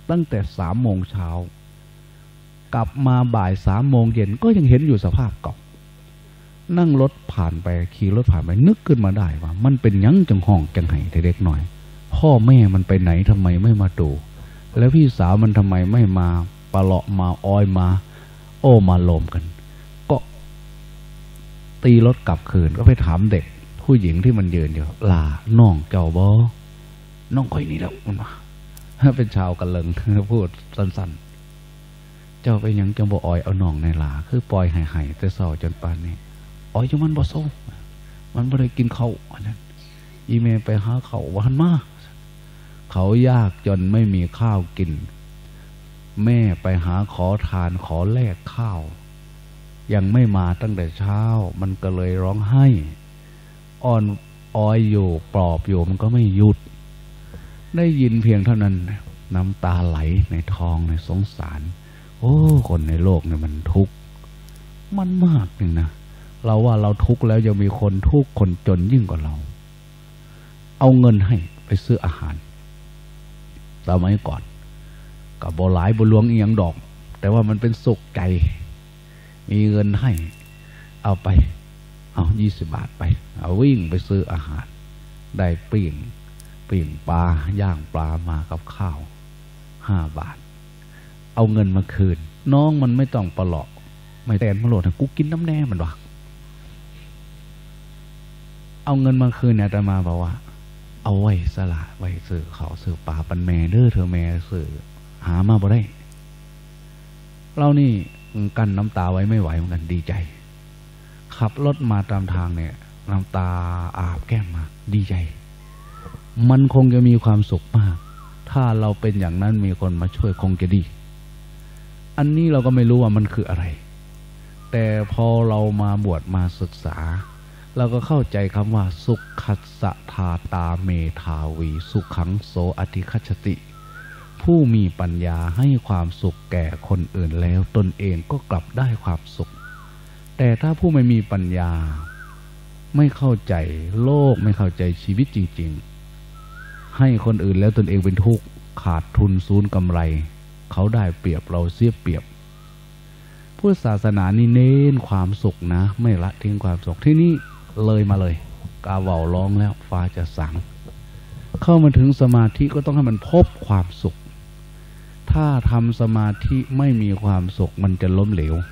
ตั้งแต่3 โมงเช้ากลับมาบ่าย3 โมงเย็นก็ยังเห็นอยู่สภาพเก่านั่งรถผ่านไปขี่รถผ่านไปนึกขึ้นมาได้ว่ามันเป็นยังจังห้องจังไห้เด็กหน่อยพ่อแม่มันไปไหนทำไมไม่มาดูแล้วพี่สาวมันทำไมไม่มาปะเลาะมาอ้อยมาโอ้มาโลมกันก็ตีรถกลับคืนก็ไปถามเด็กผู้หญิงที่มันยืนอยู่ลาน้องเจ้าบ่น้องค่อยนี่แล้วมันมาเป็นชาวกันเลิงพูดสั้นๆเจ้าไปยังจังบ่อ้อยเอาน้องในลาคือปล่อยให้แต่เศร้าจนปานนี้อ้อยจังมันบ่โซ่มันบ่ได้กินข้าวอันนั้นอีเมไปหาข้าววันมาเขายากจนไม่มีข้าวกินแม่ไปหาขอทานขอแลกข้าวยังไม่มาตั้งแต่เช้ามันก็เลยร้องไห้อ่อนอ้อยอยู่ปลอบอยู่มันก็ไม่หยุดได้ยินเพียงเท่านั้นน้ำตาไหลในท้องในสงสารโอ้คนในโลกเนี่ยมันทุกข์มันมากจริงนะเราว่าเราทุกข์แล้วยังมีคนทุกข์คนจนยิ่งกว่าเราเอาเงินให้ไปซื้ออาหารสมัยก่อนกับบ่หลายบ่หลวงอีหยังดอกแต่ว่ามันเป็นสุขใจมีเงินให้เอาไปเอา20 บาทไปเอาวิ่งไปซื้ออาหารได้ปิ้งปลาย่างปลามากับข้าว5 บาทเอาเงินมาคืนน้องมันไม่ต้องปลอกไม่แตนมาโหลดกูกินน้ำแน่มันวะเอาเงินมาคืนเนี่ยแต่มาบอกว่าเอาไว้สละไว้ซื้อเขาซื้อปลาปันแม่เด้อเธอแม่ซื้อหามาบ่ได้เรานี่กั้นน้ำตาไว้ไม่ไหวเหมือนกันดีใจขับรถมาตามทางเนี่ยน้ำตาอาบแก้มมาดีใจมันคงจะมีความสุขมากถ้าเราเป็นอย่างนั้นมีคนมาช่วยคงจะดีอันนี้เราก็ไม่รู้ว่ามันคืออะไรแต่พอเรามาบวชมาศึกษาเราก็เข้าใจคำว่าสุขคัสสะทาตาเมธาวีสุขังโสอธิคัจฉติผู้มีปัญญาให้ความสุขแก่คนอื่นแล้วตนเองก็กลับได้ความสุขแต่ถ้าผู้ไม่มีปัญญาไม่เข้าใจโลกไม่เข้าใจชีวิตจริงๆให้คนอื่นแล้วตนเองเป็นทุกข์ขาดทุนสูญกำไรเขาได้เปรียบเราเสียเปรียบพุทธศาสนานี่เน้นความสุขนะไม่ละทิ้งความสุขที่นี่เลยมาเลยกาเว่าวร้องแล้วฟ้าจะสั่งเข้ามาถึงสมาธิก็ต้องให้มันพบความสุขถ้าทำสมาธิไม่มีความสุขมันจะล้มเหลว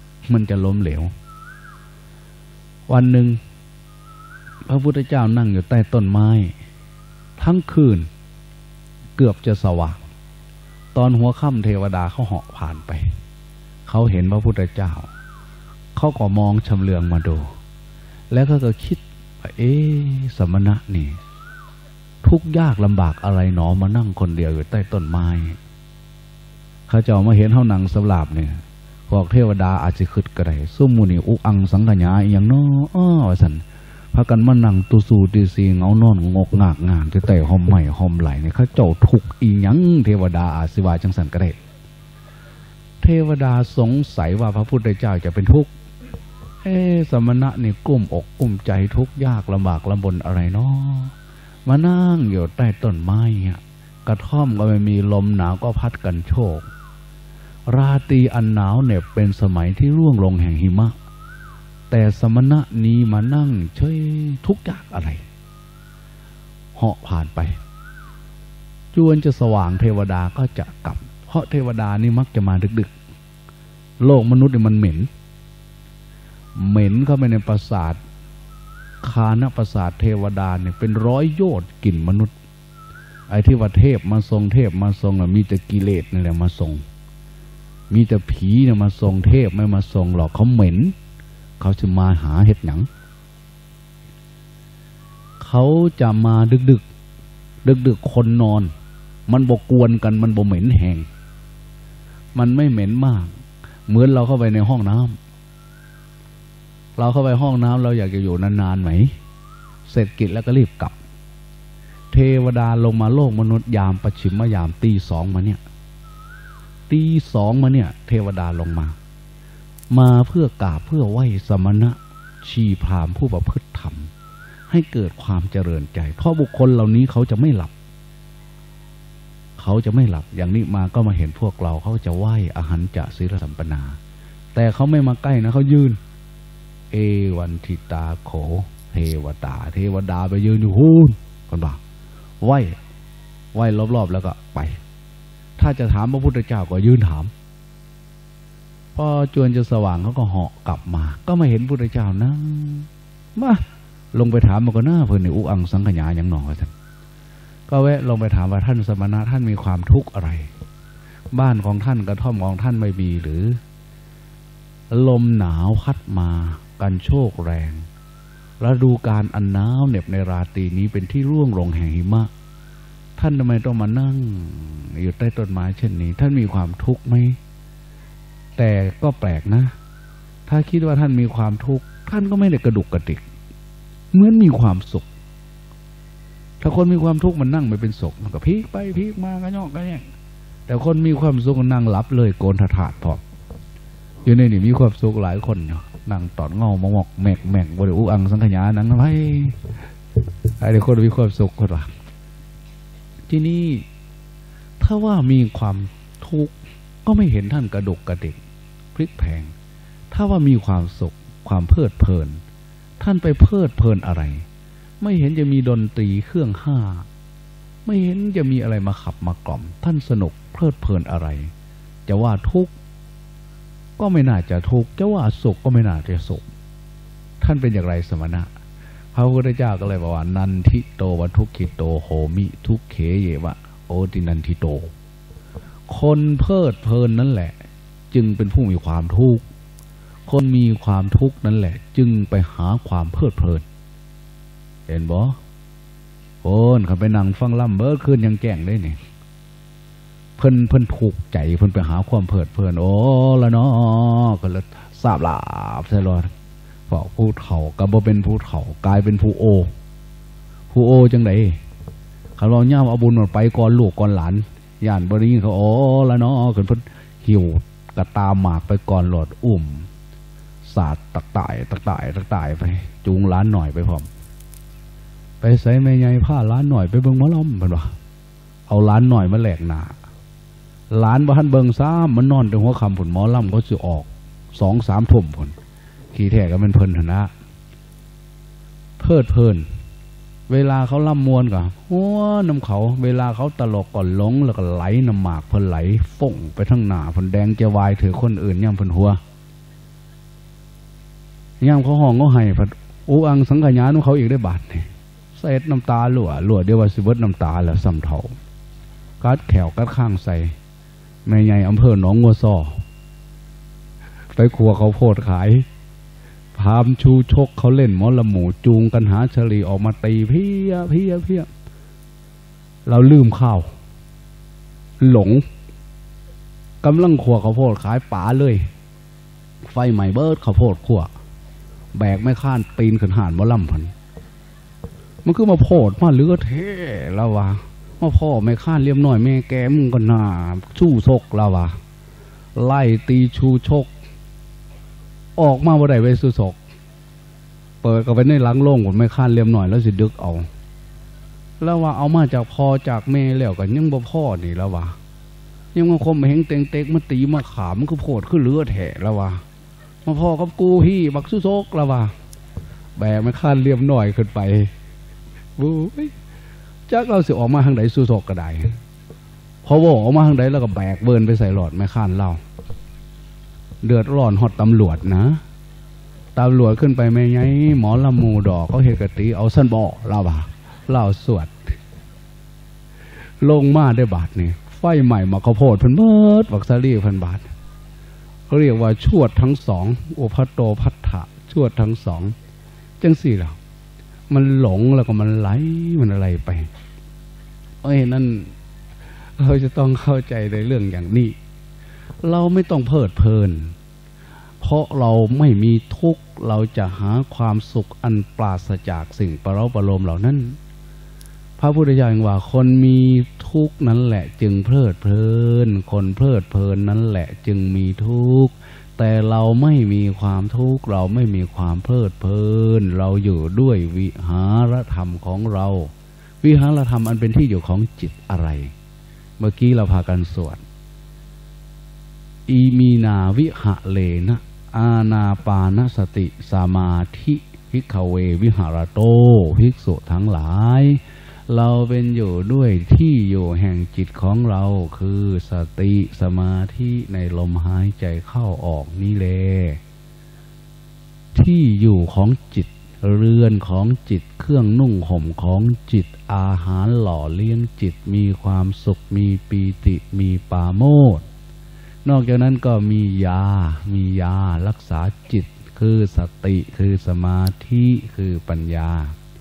วันหนึ่งพระพุทธเจ้านั่งอยู่ใต้ต้นไม้ทั้งคืนเกือบจะสว่างตอนหัวค่ำเทวดาเขาเหาะผ่านไปเขาเห็นพระพุทธเจ้าเขาก็มองชำเลืองมาดูแล้วก็คิดว่าสมณะนี่ทุกข์ยากลำบากอะไรหนอมานั่งคนเดียวอยู่ใต้ต้นไม้เขาเจ้ามาเห็นเฮานั่งสำหรับเนี่ยพวกเทวดาอาจจะคิดก็ได้ซุ่มมูนี่อุอังสังขญาอย่างน้อว่าซั่นพากันมานั่งตุสูตีสีเงานอนงกงากงานที่ใต้ห้อมไม้ห้อมไหลเนี่ยเขาเจ้าทุกข์อีหยังเทวดาอาจสิว่าจังซั่นก็ได้เทวดาสงสัยว่าพระพุทธเจ้าจะเป็นทุกข์สมณะนี่กุ้มอกกุ้มใจทุกข์ยากลำบากลำบนอะไรเนาะมานั่งอยู่ใต้ต้นไม้กระท่อมก็ไม่มีลมหนาวก็พัดกันโชกราตรีอันหนาวเหน็บเป็นสมัยที่ร่วงลงแห่งหิมะแต่สมณะนี้มานั่งเฉยทุกข์ยากอะไรเหาะผ่านไปจวนจะสว่างเทวดาก็จะกลับเพราะเทวดานี่มักจะมาดึกๆโลกมนุษย์เนี่ยมันเหม็นเข้าไปในปราสาทคานปราสาทเทวดาเนี่ยเป็น100 โยชน์กลิ่นมนุษย์ไอ้ที่ว่าเทพมาทรงมีแต่กิเลสนี่แหละมาทรงมีแต่ผีเนี่ยมาทรงเทพไม่มาทรงหรอกเขาเหม็นเขาจะมาหาเห็ดหยังเขาจะมาดึกคนนอนมันบกวนกันมันบ่เหม็นแห้งมันไม่เหม็นมากเหมือนเราเข้าไปในห้องน้ำเราเข้าไปห้องน้ำเราอยากจะอยู่นานๆไหมเสร็จกิจแล้วก็รีบกลับเทวดาลงมาโลกมนุษย์ยามประชิมยามตี 2มาเนี่ยเทวดาลงมาเพื่อกราบเพื่อไหว้สมณะชีพราหมณ์ผู้ประพฤติธรรมให้เกิดความเจริญใจเพราะบุคคลเหล่านี้เขาจะไม่หลับเเขาจะไม่หลับอย่างนี้มาก็มาเห็นพวกเราเขาจะไหว้อหันจะศีลสัมปนาแต่เขาไม่มาใกล้นะเขายืนเอวันทิตาโขเทวดาไปยืนอยู่หูนคนบอกไหว้รอบๆแล้วก็ไปถ้าจะถามพระพุทธเจ้าก็ยืนถามพอจวนจะสว่างเขาก็เหาะกลับมาก็มาเห็นพระพุทธเจ้านั่งมาลงไปถามมันก็น่าเพื่อนในอุอังสังขยาอย่างหนอท่านก็แวะลงไปถามว่าท่านสมณะท่านมีความทุกข์อะไรบ้านของท่านกระท่อมของท่านไม่มีหรือลมหนาวพัดมากันโชกแรงฤดูกาลอันหนาวเหน็บในราตรีนี้เป็นที่ร่วงลงแห่งหิมะท่านทำไมต้องมานั่งอยู่ใต้ต้นไม้เช่นนี้ท่านมีความทุกข์ไหมแต่ก็แปลกนะถ้าคิดว่าท่านมีความทุกข์ท่านก็ไม่ได้กระดุกกระดิกเหมือนมีความสุขถ้าคนมีความทุกข์มันนั่งไม่เป็นสุขมันก็พลิกไปพลิกมาก็ย่อก็แย่งแต่คนมีความสุขนั่งหลับเลยโกนถาดพออยู่ในนี่มีความสุขหลายคนเนาะนั่งตอดเงามองแม่งบริอุอังสังขยานั่งไว้ไอ้เด็กคนมีความสุขคนละที่นี่ถ้าว่ามีความทุกข์ก็ไม่เห็นท่านกระดุกกระดิกพลิกแพงถ้าว่ามีความสุขความเพลิดเพลินท่านไปเพลิดเพลินอะไรไม่เห็นจะมีดนตรีเครื่องห้าไม่เห็นจะมีอะไรมาขับมากล่อมท่านสนุกเพลิดเพลินอะไรจะว่าทุกข์ก็ไม่น่าจะทุกข์จะว่าสุขก็ไม่น่าจะสุขท่านเป็นอย่างไรสมณะพระพุทธเจ้าก็เลยบอกว่านันทิโตวัทุกขิโตโหมิทุกเขเยวะโอตินันทิโตคนเพลิดเพลินนั่นแหละจึงเป็นผู้มีความทุกข์คนมีความทุกข์นั่นแหละจึงไปหาความเพลิดเพลินเห็นบ่คนเขาไปนั่งฟังล่ำเบิดคืนยังแก่งได้เนี่ยเพิ่นถูกใจเพิ่นไปหาความเพลิดเพลินโอ้ละเนาะก็เลยทราบลาบใช่หรอเพราะผู้เฒ่าก็บ่เป็นผู้เฒ่ากลายเป็นผู้โอจังไดเขาเราย่าเอาบุญหมดไปก่อนลูกก่อนหลานย่านบริยินเขาโอ้ละเนาะเพิ่นหิวกระตามหมากไปก่อนหลอดศาสตร์ตักต่ายไปจูงหลานหน่อยไปพร้อมไปใส่แม่ใหญ่ผ้าหลานหน่อยไปเบิ่งหมอลำเพิ่นว่าเอาหลานหน่อยมาแหลกหน้าหลานบ่ทันเบิ่งซ้ำมันนอนถึงหัวค่ำผลหมอลำก็สิออก 2-3 ทุ่มผลขี้แท้ก็เป็นเพิ่นหั่นนะเพลิดเพลินเวลาเขาล่ำมวนก็หัวน้ำเขาเวลาเขาตลกก็หลงแล้วก็ไหลน้ำหมากเพิ่นไหลฟ่งไปทั้งหน้าเพิ่นแดงจะวายถือคนอื่นย่ำเพิ่นหัวย่ำเขาห้องเขาให้พัดอุอังสังขยาของเขาอีกได้บาทนี่เศษน้ำตาหลั่วเดียวว่าสิเบิดน้ำตาแล้วซ้ำเท่ากัดแขวกัดข้างใส่แม่ใหญ่อำเภอหนองงัวซ้อไปครัวเขาโพดขายพามชูชกเขาเล่นหมอละหมูจูงกันหาเฉลีออกมาตีเพี้ยเราลืมข้าวหลงกำลังครัวเขาโพดขายป๋าเลยไฟใหม่เบิดเขาโพดขั่วแบกไม่ข้านปีนขึ้นหานหมอลำพันมันคือมาโพดมาเลือเท่แล้ววะมาพ่อไม่ข้านเลี้ยมหน่อยแม่แกมึงก็หน้าชู้ชกแล้ววะไล่ตีชูชกออกมาบ่ได้ไปสู้ศกเปิดก็ไปในหลังโล่งผมไม่ข้านเลี้ยมหน่อยแล้วสิดึกเอาแล้วว่าเอามาจากพ่อจากแม่แล้วกันยังบ่พ่อนี่แล้วว่ายังมาคมเฮงเต็งเต็กมาตีมาขามมันคือโผดขึ้นเลือแถะแล้วว่ามาพ่อกับกูพี่บักสู้ศกแล้วว่าแบกไม่ข้านเลี้ยมหน่อยขึ้นไปบู๊จักเราสิออกมาทางไหนสู้ศกก็ได้พอว่าออกมาทางไหนแล้วก็แบกเบิร์นไปใส่หลอดไม่ข้านเล่าเดือดร้อนฮอดตำรวจนะตำรวจขึ้นไปไม่ไงหมอละมูดอกเขาเฮกติเอาสั้นบ่อเราบ่าเราสวดลงมาได้บาทนี่ไฟใหม่มาข้าวโพดพันเบิดวักซารีพันบาทเขาเรียกว่าชวดทั้งสองโอภัตโตพัทธะชวดทั้งสองจังสี่เรามันหลงแล้วก็มันไหลมันอะไรไปนั่นเราจะต้องเข้าใจในเรื่องอย่างนี้เราไม่ต้องเพลิดเพลินเพราะเราไม่มีทุกข์เราจะหาความสุขอันปราศจากสิ่งประเร้าประโลมเหล่านั้นพระพุทธเจ้าว่าคนมีทุกข์นั้นแหละจึงเพลิดเพลินคนเพลิดเพลินนั้นแหละจึงมีทุกข์แต่เราไม่มีความทุกข์เราไม่มีความเพลิดเพลินเราอยู่ด้วยวิหารธรรมของเราวิหารธรรมอันเป็นที่อยู่ของจิตอะไรเมื่อกี้เราพากันสวดอีมีนาวิหะเลนะอาณาปานสติสมาธิภิกขเววิหารโตภิกษุทั้งหลายเราเป็นอยู่ด้วยที่อยู่แห่งจิตของเราคือสติสมาธิในลมหายใจเข้าออกนี่แลที่อยู่ของจิตเรือนของจิตเครื่องนุ่งห่มของจิตอาหารหล่อเลี้ยงจิตมีความสุขมีปีติมีปาโมทย์นอกจากนั้นก็มียารักษาจิตคือสติคือสมาธิคือปัญญา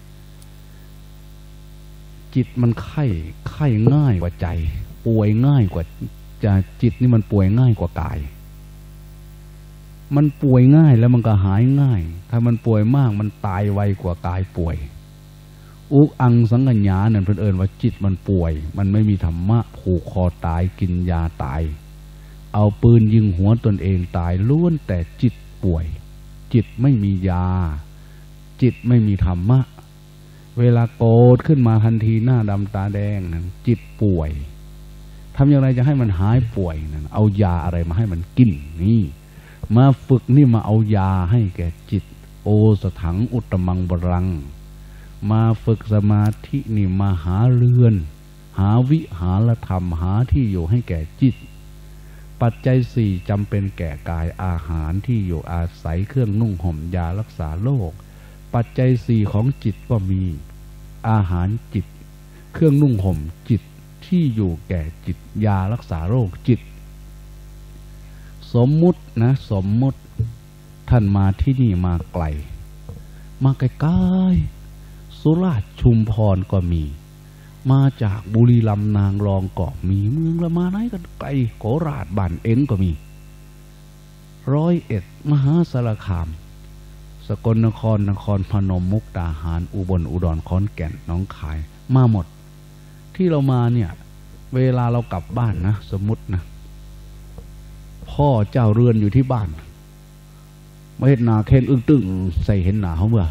จิตมันไข้ง่ายกว่าใจป่วยง่ายกว่าจิตนี่มันป่วยง่ายกว่ากายมันป่วยง่ายแล้วมันก็หายง่ายถ้ามันป่วยมากมันตายไวกว่ากายป่วยอุกอังสังกัญญานั่นเพิ่นเอิ้นว่าจิตมันป่วยมันไม่มีธรรมะผูกคอตายกินยาตายเอาปืนยิงหัวตนเองตายล้วนแต่จิตป่วยจิตไม่มียาจิตไม่มีธรรมะเวลาโกรธขึ้นมาทันทีหน้าดำตาแดงนั้นจิตป่วยทำอย่างไรจะให้มันหายป่วยนั้นเอายาอะไรมาให้มันกินนี่มาฝึกนี่มาเอายาให้แก่จิตโอสถังอุตตมังบรังมาฝึกสมาธินี่มาหาเรือนหาวิหารธรรมหาที่อยู่ให้แก่จิตปัจจัยสี่จำเป็นแก่กายอาหารที่อยู่อาศัยเครื่องนุ่งห่มยารักษาโรคปัจจัยสี่ของจิตก็มีอาหารจิตเครื่องนุ่งห่มจิตที่อยู่แก่จิตยารักษาโรคจิตสมมุตินะสมมุติท่านมาที่นี่มาไกลมาไกลๆสุราษฎร์ชุมพรก็มีมาจากบุรีรัมย์นางรองก็มีเมืองละมาไหนกันไกลโคราชบ้านเอ็นก็มี101มหาสารคามสกลนครนครพนมมุกดาหารอุบลอุดรขอนแก่นหนองคายมาหมดที่เรามาเนี่ยเวลาเรากลับบ้านนะสมมุตินะพ่อเจ้าเรือนอยู่ที่บ้านมาเห็นหนาเค้นอึ้งตึงใส่เห็นหนาเขาเมื่อ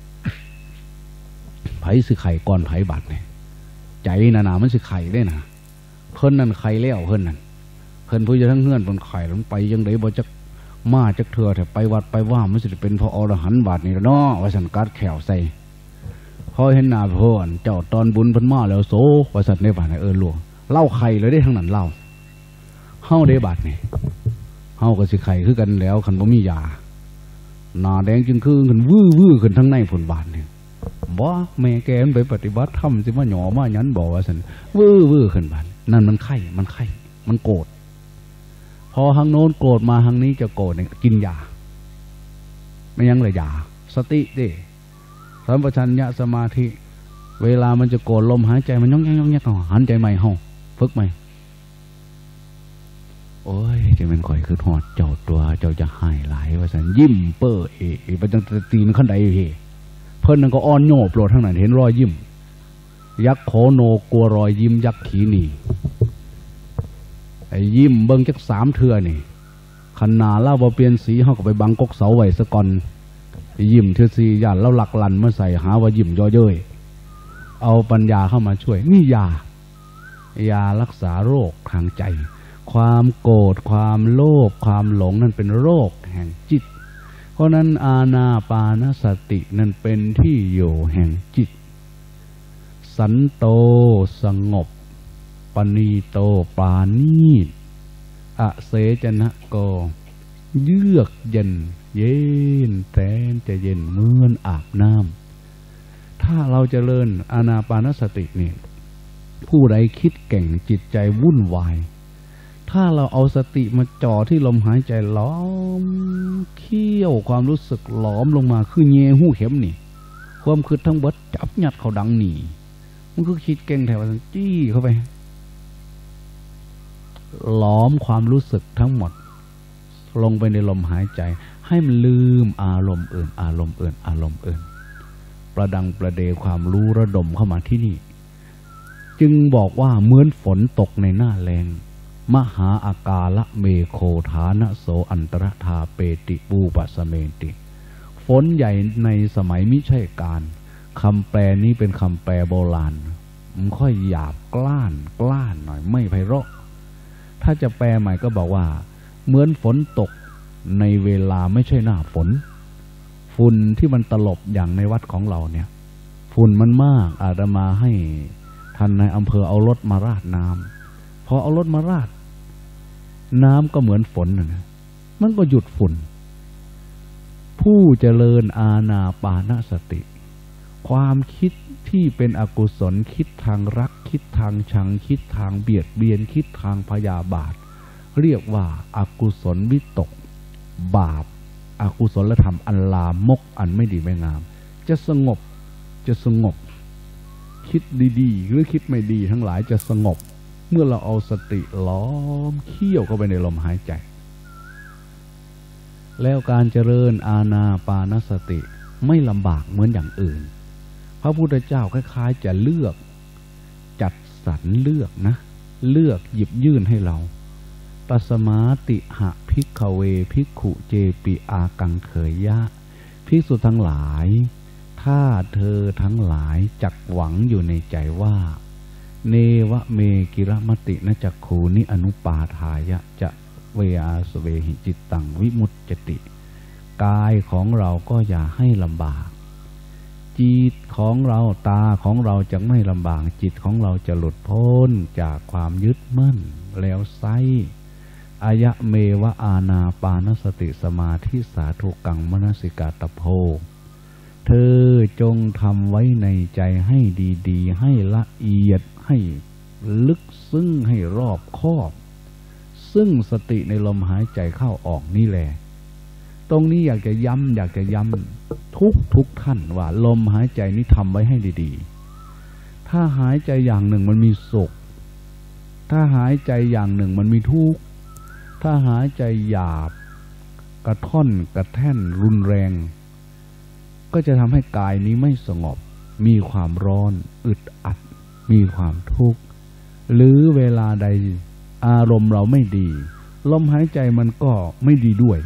ไผ่สิไข่ก่อนไผ่บัดเนี่ยใจหนามันสิไข่ได้นะเพิ่นนั่นไข่แล้วเพิ่นนั่นเพิ่นผู้จะทั้งเฮือนบนไข่ลงไปยังไดบ่จักมาจักเถื่อแต่ไปวัดไปว่ามันสิเป็นพระอรหันต์บาดนี่เนาะว่าสันกัดแขวใส่พอเห็นหน้าเพิ่นเจ้าตอนบุญเพิ่นมาแล้วโซว่าสันในบาดหลวงเล่าไข่เลยได้ทั้งนั้นเล่าเฮาได้บาดนี่เฮาก็สิไข่คือกันแล้วคันบ่มียาหน้าแดงจึงคือขึ้นวื้อขึ้นทั้งในผลบาดนี่บ่แม่แกมันไปปฏิบัติธรรมสิมาหยอมาหยันบอกว่าสันวื้อขึ้นบาดนั่นมันไข่มันโกรธพอทางโน้นโกรธมาทางนี้จะโกรธเนี่ยกินยาไม่ยังเลยยาสติดิสัมปชัญญะสมาธิเวลามันจะโกรธลมหายใจมันย่องหันใจใหม่ห้องฝึกใหม่โอ้ยจะเป็นข่อยคือหอดเจ้าตัวเจ้าจะหายหลายว่าสันยิ้มเป้อไปตั้งแต่ตีนขั้นใดเพิ่นนั่นก็อ้อนโยบโปรดทั้งนั้นเห็นรอยยิ้มยักษ์โขโนกลัวรอยยิ้มยักษ์ขีนีไอ้ยิ้มเบิ้งจัก3เทื่อนี่ขันนาเล่าว่าเปลี่ยนสีเขาก็ไปบังกกเสาไว้ซะก่อนยิ้มเทื่อสีย่านแล้วหลักลันมาใส่หาว่ายิ้มย่อเย้ยเอาปัญญาเข้ามาช่วยนี่ยารักษาโรคทางใจความโกรธความโลภความหลงนั่นเป็นโรคแห่งจิตเพราะนั้นอานาปานสตินั่นเป็นที่อยู่แห่งจิตสันโตสงบปณีโตปานีตอเสจนะโกเยือกเย็นเย็นแสนจะเย็นเหมือนอาบน้ำถ้าเราเจริญอานาปานสตินี่ผู้ใดคิดเก่งจิตใจวุ่นวายถ้าเราเอาสติมาจ่อที่ลมหายใจล้อมเขี้ยวความรู้สึกหลอมลงมาคือเงยหู้เข็มนี่ความคิดทั้งเบิดจับยัดเขาดังหนีมันคือคิดเก่งแถวจี้เข้าไปล้อมความรู้สึกทั้งหมดลงไปในลมหายใจให้มันลืมอารมณ์อื่นประดังประเดความรู้ระดมเข้ามาที่นี่จึงบอกว่าเหมือนฝนตกในหน้าแล้งมหาอากาละเมโคฐานะโสอันตรธาเปติปูปสเมติฝนใหญ่ในสมัยมิใช่การคำแปลนี้เป็นคำแปลโบราณมันค่อยหยาบกล้านหน่อยไม่ไพเราะถ้าจะแปลใหม่ก็บอกว่าเหมือนฝนตกในเวลาไม่ใช่หน้าฝนฝุ่นที่มันตลบอย่างในวัดของเราเนี่ยฝุ่นมันมากอาตมาให้ท่านในอำเภอเอารถมาราดน้ำพอเอารถมาราดน้ำก็เหมือนฝนนะมันก็หยุดฝุ่นผู้เจริญอานาปานสติความคิดที่เป็นอกุศลคิดทางรักคิดทางชังคิดทางเบียดเบียนคิดทางพยาบาทเรียกว่าอกุศลวิตกบาปอกุศลธรรมอันลามกอันไม่ดีไม่งามจะสงบคิดดีๆหรือคิดไม่ดีทั้งหลายจะสงบเมื่อเราเอาสติล้อมเคี่ยวเข้าไปในลมหายใจแล้วการเจริญอานาปานสติไม่ลำบากเหมือนอย่างอื่นพระพุทธเจ้าคล้ายๆจะเลือกจัดสรรเลือกหยิบยื่นให้เราตัสมาติหะภิกขเวภิกขุเจปิอากังเขยยะภิกษุทั้งหลายถ้าเธอทั้งหลายจักหวังอยู่ในใจว่าเนวะเมกิรมตินจักขูนิอนุปาทายะจะเวอาสเวหิจิตตังวิมุตจติกายของเราก็อย่าให้ลำบากจิตของเราตาของเราจะไม่ลำบากจิตของเราจะหลุดพ้นจากความยึดมั่นแล้วไซอายะเมวะอานาปานสติสมาธิสาธุกังมนสิกาตโพเธอจงทำไว้ในใจให้ดีๆให้ละเอียดให้ลึกซึ้งให้รอบคอบซึ่งสติในลมหายใจเข้าออกนี่แหละตรงนี้อยากจะย้ำทุกท่านว่าลมหายใจนี้ทำไว้ให้ดีๆถ้าหายใจอย่างหนึ่งมันมีสุขถ้าหายใจอย่างหนึ่งมันมีทุกข์ถ้าหายใจหยาบกระท่อนกระแท่นรุนแรงก็จะทำให้กายนี้ไม่สงบมีความร้อนอึดอัดมีความทุกข์หรือเวลาใดอารมณ์เราไม่ดีลมหายใจมันก็ไม่ดีด้วย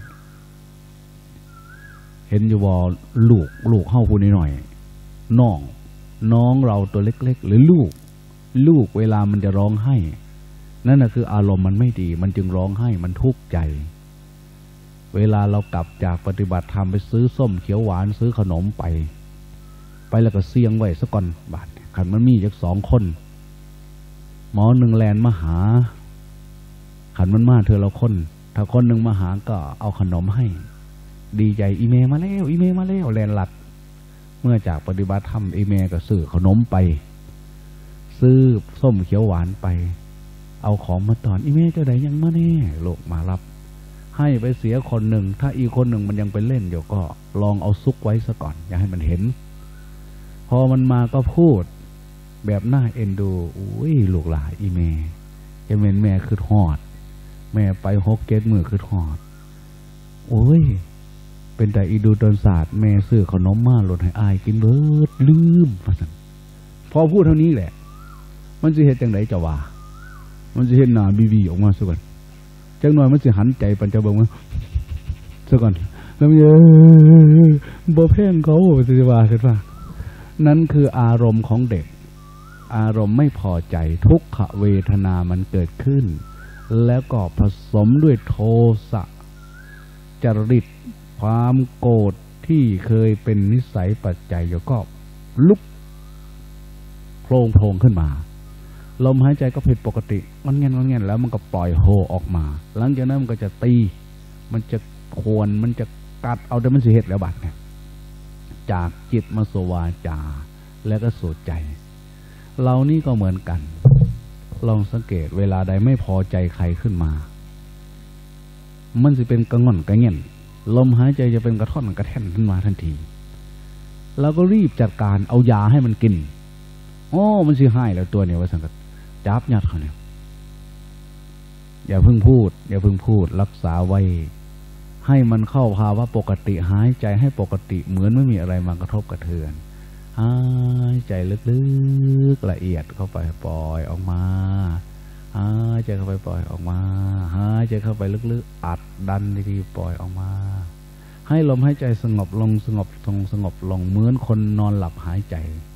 เห็นอยู่ว่าลูกเข้าพูดหน่อยน้องเราตัวเล็กๆหรือลูกเวลามันจะร้องไห้นั่นน่ะคืออารมณ์มันไม่ดีมันจึงร้องไห้มันทุกข์ใจเวลาเรากลับจากปฏิบัติธรรมไปซื้อส้มเขียวหวานซื้อขนมไปแล้วก็เสี่ยงไว้สักก่อนบาทขันมันมีจาก2 คนหมอหนึ่งแลนมาหาขันมันมาเธอละคนถ้าคนหนึ่งมาหาก็เอาขนมให้ดีใจอีเมมาแล้วแลนหลัดเมื่อจากปฏิบัติธรรมอีเมก็ซื้อขนมไปซื้อส้มเขียวหวานไปเอาของมาตอนอีเมเจ้าใดยังมาแน่ลูกมารับให้ไปเสียคนหนึ่งถ้าอีกคนหนึ่งมันยังไปเล่นอยู่ก็ลองเอาซุกไว้ซะก่อนอย่าให้มันเห็นพอมันมาก็พูดแบบน่าเอ็นดูอุ้ยลูกหลานอีเมจะเป็นแม่คือทอดแม่ไป6-7 มื้อคือทอดโอ้ยเป็นแต่อีดูตนศาสตร์แม่ซื้อขนมมาลดให้อายกินเบิดลืมพอพูดเท่านี้แหละมันจะเห็นจังไดจะว่ามันจะเห็นหน้าบีออกมาซะก่อนจังหน่อยมันจะหันใจปัญจเบิงว่าซะก่อนแล้วมันบ่แพงเขาจะว่าใช่ป่ะนั่นคืออารมณ์ของเด็กอารมณ์ไม่พอใจทุกขเวทนามันเกิดขึ้นแล้วก็ผสมด้วยโทสะจริตความโกรธที่เคยเป็นนิสัยปัจจัยก็ลุกโผล่ขึ้นมาลมหายใจก็ผิดปกติมันเงี้ยแล้วมันก็ปล่อยโฮออกมาหลังจากนั้นมันก็จะตีมันจะควรมันจะกัดเอาแต่มันสิเหตุแล้วบัดเนี่ยจากจิตมาสู่วาจาแล้วก็สู่ใจเรานี่ก็เหมือนกันลองสังเกตเวลาใดไม่พอใจใครขึ้นมามันจะเป็นกระง่อนกระเงี้ยนลมหายใจจะเป็นกระท่อนกระแท่นขึ้นมาทันทีเราก็รีบจัดการเอายาให้มันกินมันสิให้แล้วตัวเนี่ยว่าสังกัดจับยัดเขาเนี่ยอย่าเพิ่งพูดรักษาไว้ให้มันเข้าภาวะปกติหายใจให้ปกติเหมือนไม่มีอะไรมากระทบกระเทือนหายใจลึกๆละเอียดเข้าไปปล่อยออกมาหายใจเข้าไปปล่อยออกมาหายใจเข้าไปลึกๆอัดดันดีๆปล่อยออกมาให้ลมหายใจสงบลงเหมือนคนนอนหลับหายใจ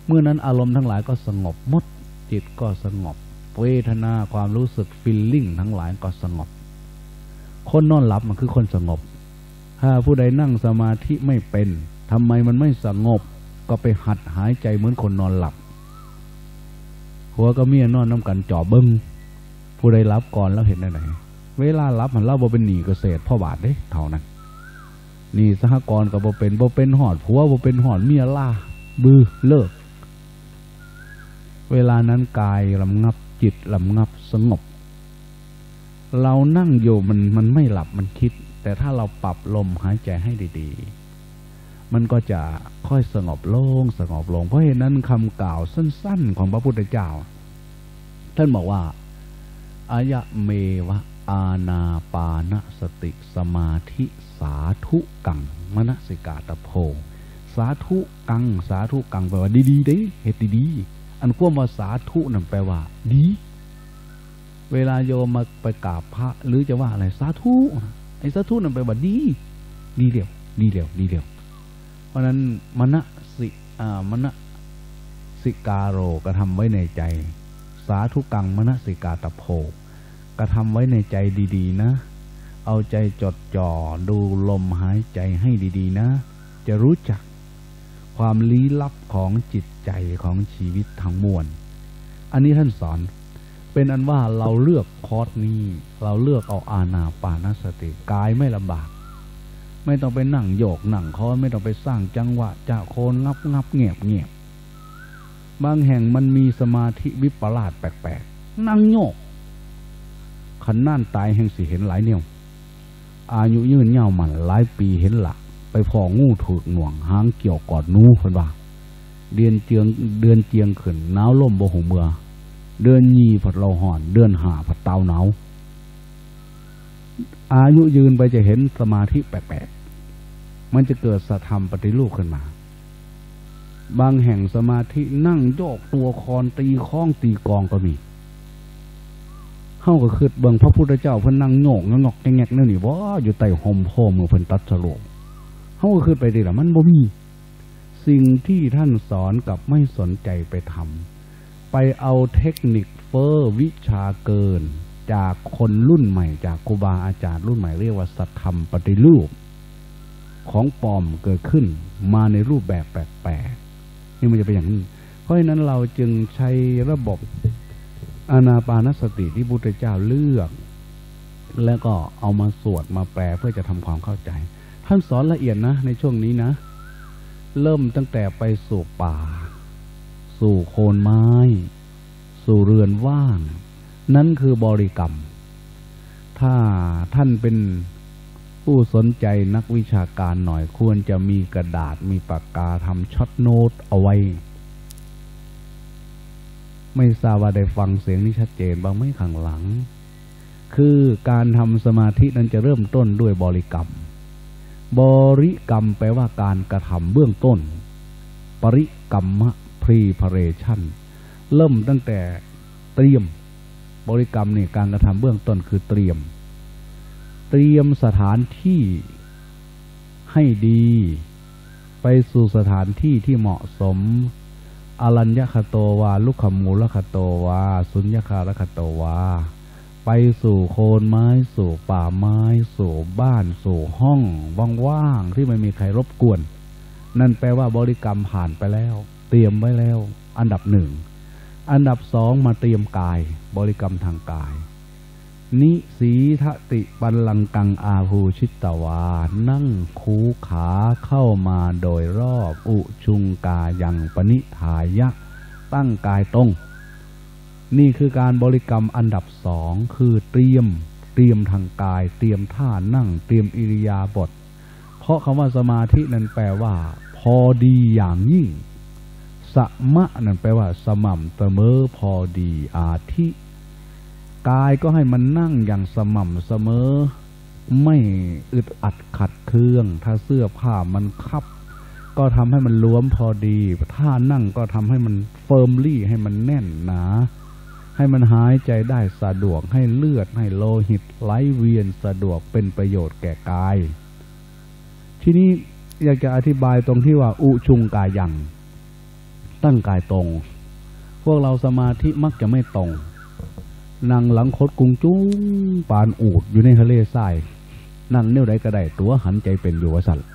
เมื่อนั้นอารมณ์ทั้งหลายก็สงบหมดจิตก็สงบเวทนาความรู้สึกฟีลลิ่งทั้งหลายก็สงบคนนอนหลับมันคือคนสงบถ้าผู้ใดนั่งสมาธิไม่เป็นทำไมมันไม่สงบก็ไปหัดหายใจเหมือนคนนอนหลับหัวก็เมียนอนน้ำกันจ่อเบิ้งผู้ใดหลับก่อนแล้วเห็นได้ไหนเวลาหลับมันเล่าบ่เป็นหนีเกษตรพ่อบาทเด้เท่านั้นนี่สหกรณ์กับบ่เป็นหอดผัวบ่เป็นหอดเมียล่าบือเลิกเวลานั้นกายลำงับจิตลำงับสงบเรานั่งอยู่มันไม่หลับมันคิดแต่ถ้าเราปรับลมหายใจให้ดีๆมันก็จะค่อยสงบลงเพราะเหตุนั้นคำกล่าวสั้นๆของพระพุทธเจ้าท่านบอกว่าอายะเมวะอานาปานสติสมาธิสาธุกังมนสิกาตโพสาธุกังแปลว่าดีๆเด้เหตุดีๆอันความว่าสาธุนั่นแปลว่าดีเวลาโยมมาไปกราบพระหรือจะว่าอะไรสาธุไอ้สาธุนั่นแปลว่าดีเดียวเพราะนั้นมนสิกาโรกระทำไว้ในใจสาธุกังมนสิกาตโพกระทำไว้ในใจดีๆนะเอาใจจดจ่อดูลมหายใจให้ดีๆนะจะรู้จักความลี้ลับของจิตใจของชีวิตทั้งมวลอันนี้ท่านสอนเป็นอันว่าเราเลือกคอร์สนี้เราเลือกเอาอานาปานสติกายไม่ลำบากไม่ต้องไปนั่งโยกนั่งคอไม่ต้องไปสร้างจังหวะจะโคนงับเงียบบางแห่งมันมีสมาธิวิปลาสแปลกๆนั่งโยกขันน่านตายแห่งสิเห็นหลายเนี่ยอายุยืนยาวมันหลายปีเห็นละไปพองูถูกหน่วงหางเกี่ยวกอดนูเพิ่นว่าเดือนเจียงขึ้นหนาวล่มบ่หูเมื่อเดือนยีผัดเราห่อนเดือนหาผัดเตาหนาวอายุยืนไปจะเห็นสมาธิแปลกๆมันจะเกิดสัทธรรมปฏิรูปขึ้นมาบางแห่งสมาธินั่งโยกตัวคอนตีข้องตีกองก็มีเข้าก็คือเบิ่งพระพุทธเจ้าเพิ่นนั่งโยกงอกแงกนั่นนี่ว่าอยู่ใต้ห่มโพมือเพิ่นตัดสโลกเข้าก็คือไปดิล่ะมันบ่มีสิ่งที่ท่านสอนกับไม่สนใจไปทำไปเอาเทคนิคเฟอร์วิชาเกินจากคนรุ่นใหม่จากครูบาอาจารย์รุ่นใหม่เรียกว่าสัทธรรมปฏิรูปของปลอมเกิดขึ้นมาในรูปแบบแปลกๆนี่มันจะเป็นอย่างนี้เพราะฉะนั้นเราจึงใช้ระบบอานาปานสติที่พุทธเจ้าเลือกแล้วก็เอามาสวดมาแปลเพื่อจะทำความเข้าใจท่านสอนละเอียดนะในช่วงนี้นะเริ่มตั้งแต่ไปสู่ป่าสู่โคนไม้สู่เรือนว่างนั่นคือบริกรรมถ้าท่านเป็นผู้สนใจนักวิชาการหน่อยควรจะมีกระดาษมีปากกาทำช็อตโน้ตเอาไว้ไม่ทราบว่าได้ฟังเสียงนี้ชัดเจนบ้างไหมข้างหลังคือการทำสมาธินั้นจะเริ่มต้นด้วยบริกรรมแปลว่าการกระทำเบื้องต้นปริกรรมpreparation เริ่มตั้งแต่เตรียมบริกรรมนี่การกระทำเบื้องต้นคือเตรียมสถานที่ให้ดีไปสู่สถานที่ที่เหมาะสมอรัญญคโตวาลุขมูลคโตวาสุญญคารคโตวาไปสู่โคนไม้สู่ป่าไม้สู่บ้านสู่ห้องว่างๆที่ไม่มีใครรบกวนนั่นแปลว่าบริกรรมผ่านไปแล้วเตรียมไว้แล้วอันดับหนึ่งอันดับสองมาเตรียมกายบริกรรมทางกายนิสีทติปัลลังกังอาหูชิตตวานั่งคูขาเข้ามาโดยรอบอุชุงกายังปณิทายะตั้งกายตรงนี่คือการบริกรรมอันดับสองคือเตรียมทางกายเตรียมท่านั่งเตรียมอิริยาบถเพราะคำว่าสมาธินั้นแปลว่าพอดีอย่างยิ่งสมะนั่นแปลว่าสม่ำเสมอพอดีอาทิกายก็ให้มันนั่งอย่างสม่ำเสมอไม่อึดอัดขัดเคืองถ้าเสื้อผ้ามันคับก็ทำให้มันหลวมพอดีท่านั่งก็ทำให้มันเฟิร์มลี่ให้มันแน่นหนาให้มันหายใจได้สะดวกให้เลือดให้โลหิตไหลเวียนสะดวกเป็นประโยชน์แก่กายทีนี้อยากจะอธิบายตรงที่ว่าอุชุงกายังตั้งกายตรงพวกเราสมาธิมักจะไม่ตรงนั่งหลังคดกุงจุ้งปานอูดอยู่ในทะเลทรายนั่งเนี้ยใดก็ได้ตัวหันใจเป็นอยู่ว่าสั่น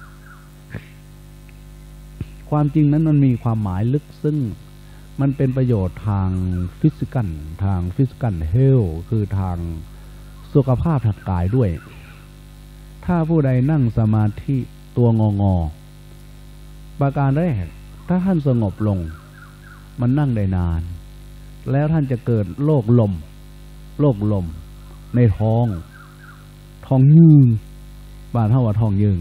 ความจริงนั้นมันมีความหมายลึกซึ้งมันเป็นประโยชน์ทางฟิสิกอลเฮลท์คือทางสุขภาพทางกายด้วยถ้าผู้ใดนั่งสมาธิตัวงอประการแรกถ้าท่านสงบลงมันนั่งได้นานแล้วท่านจะเกิดโรคลมในท้องยืงบ้านเท่าว่าท้องยืง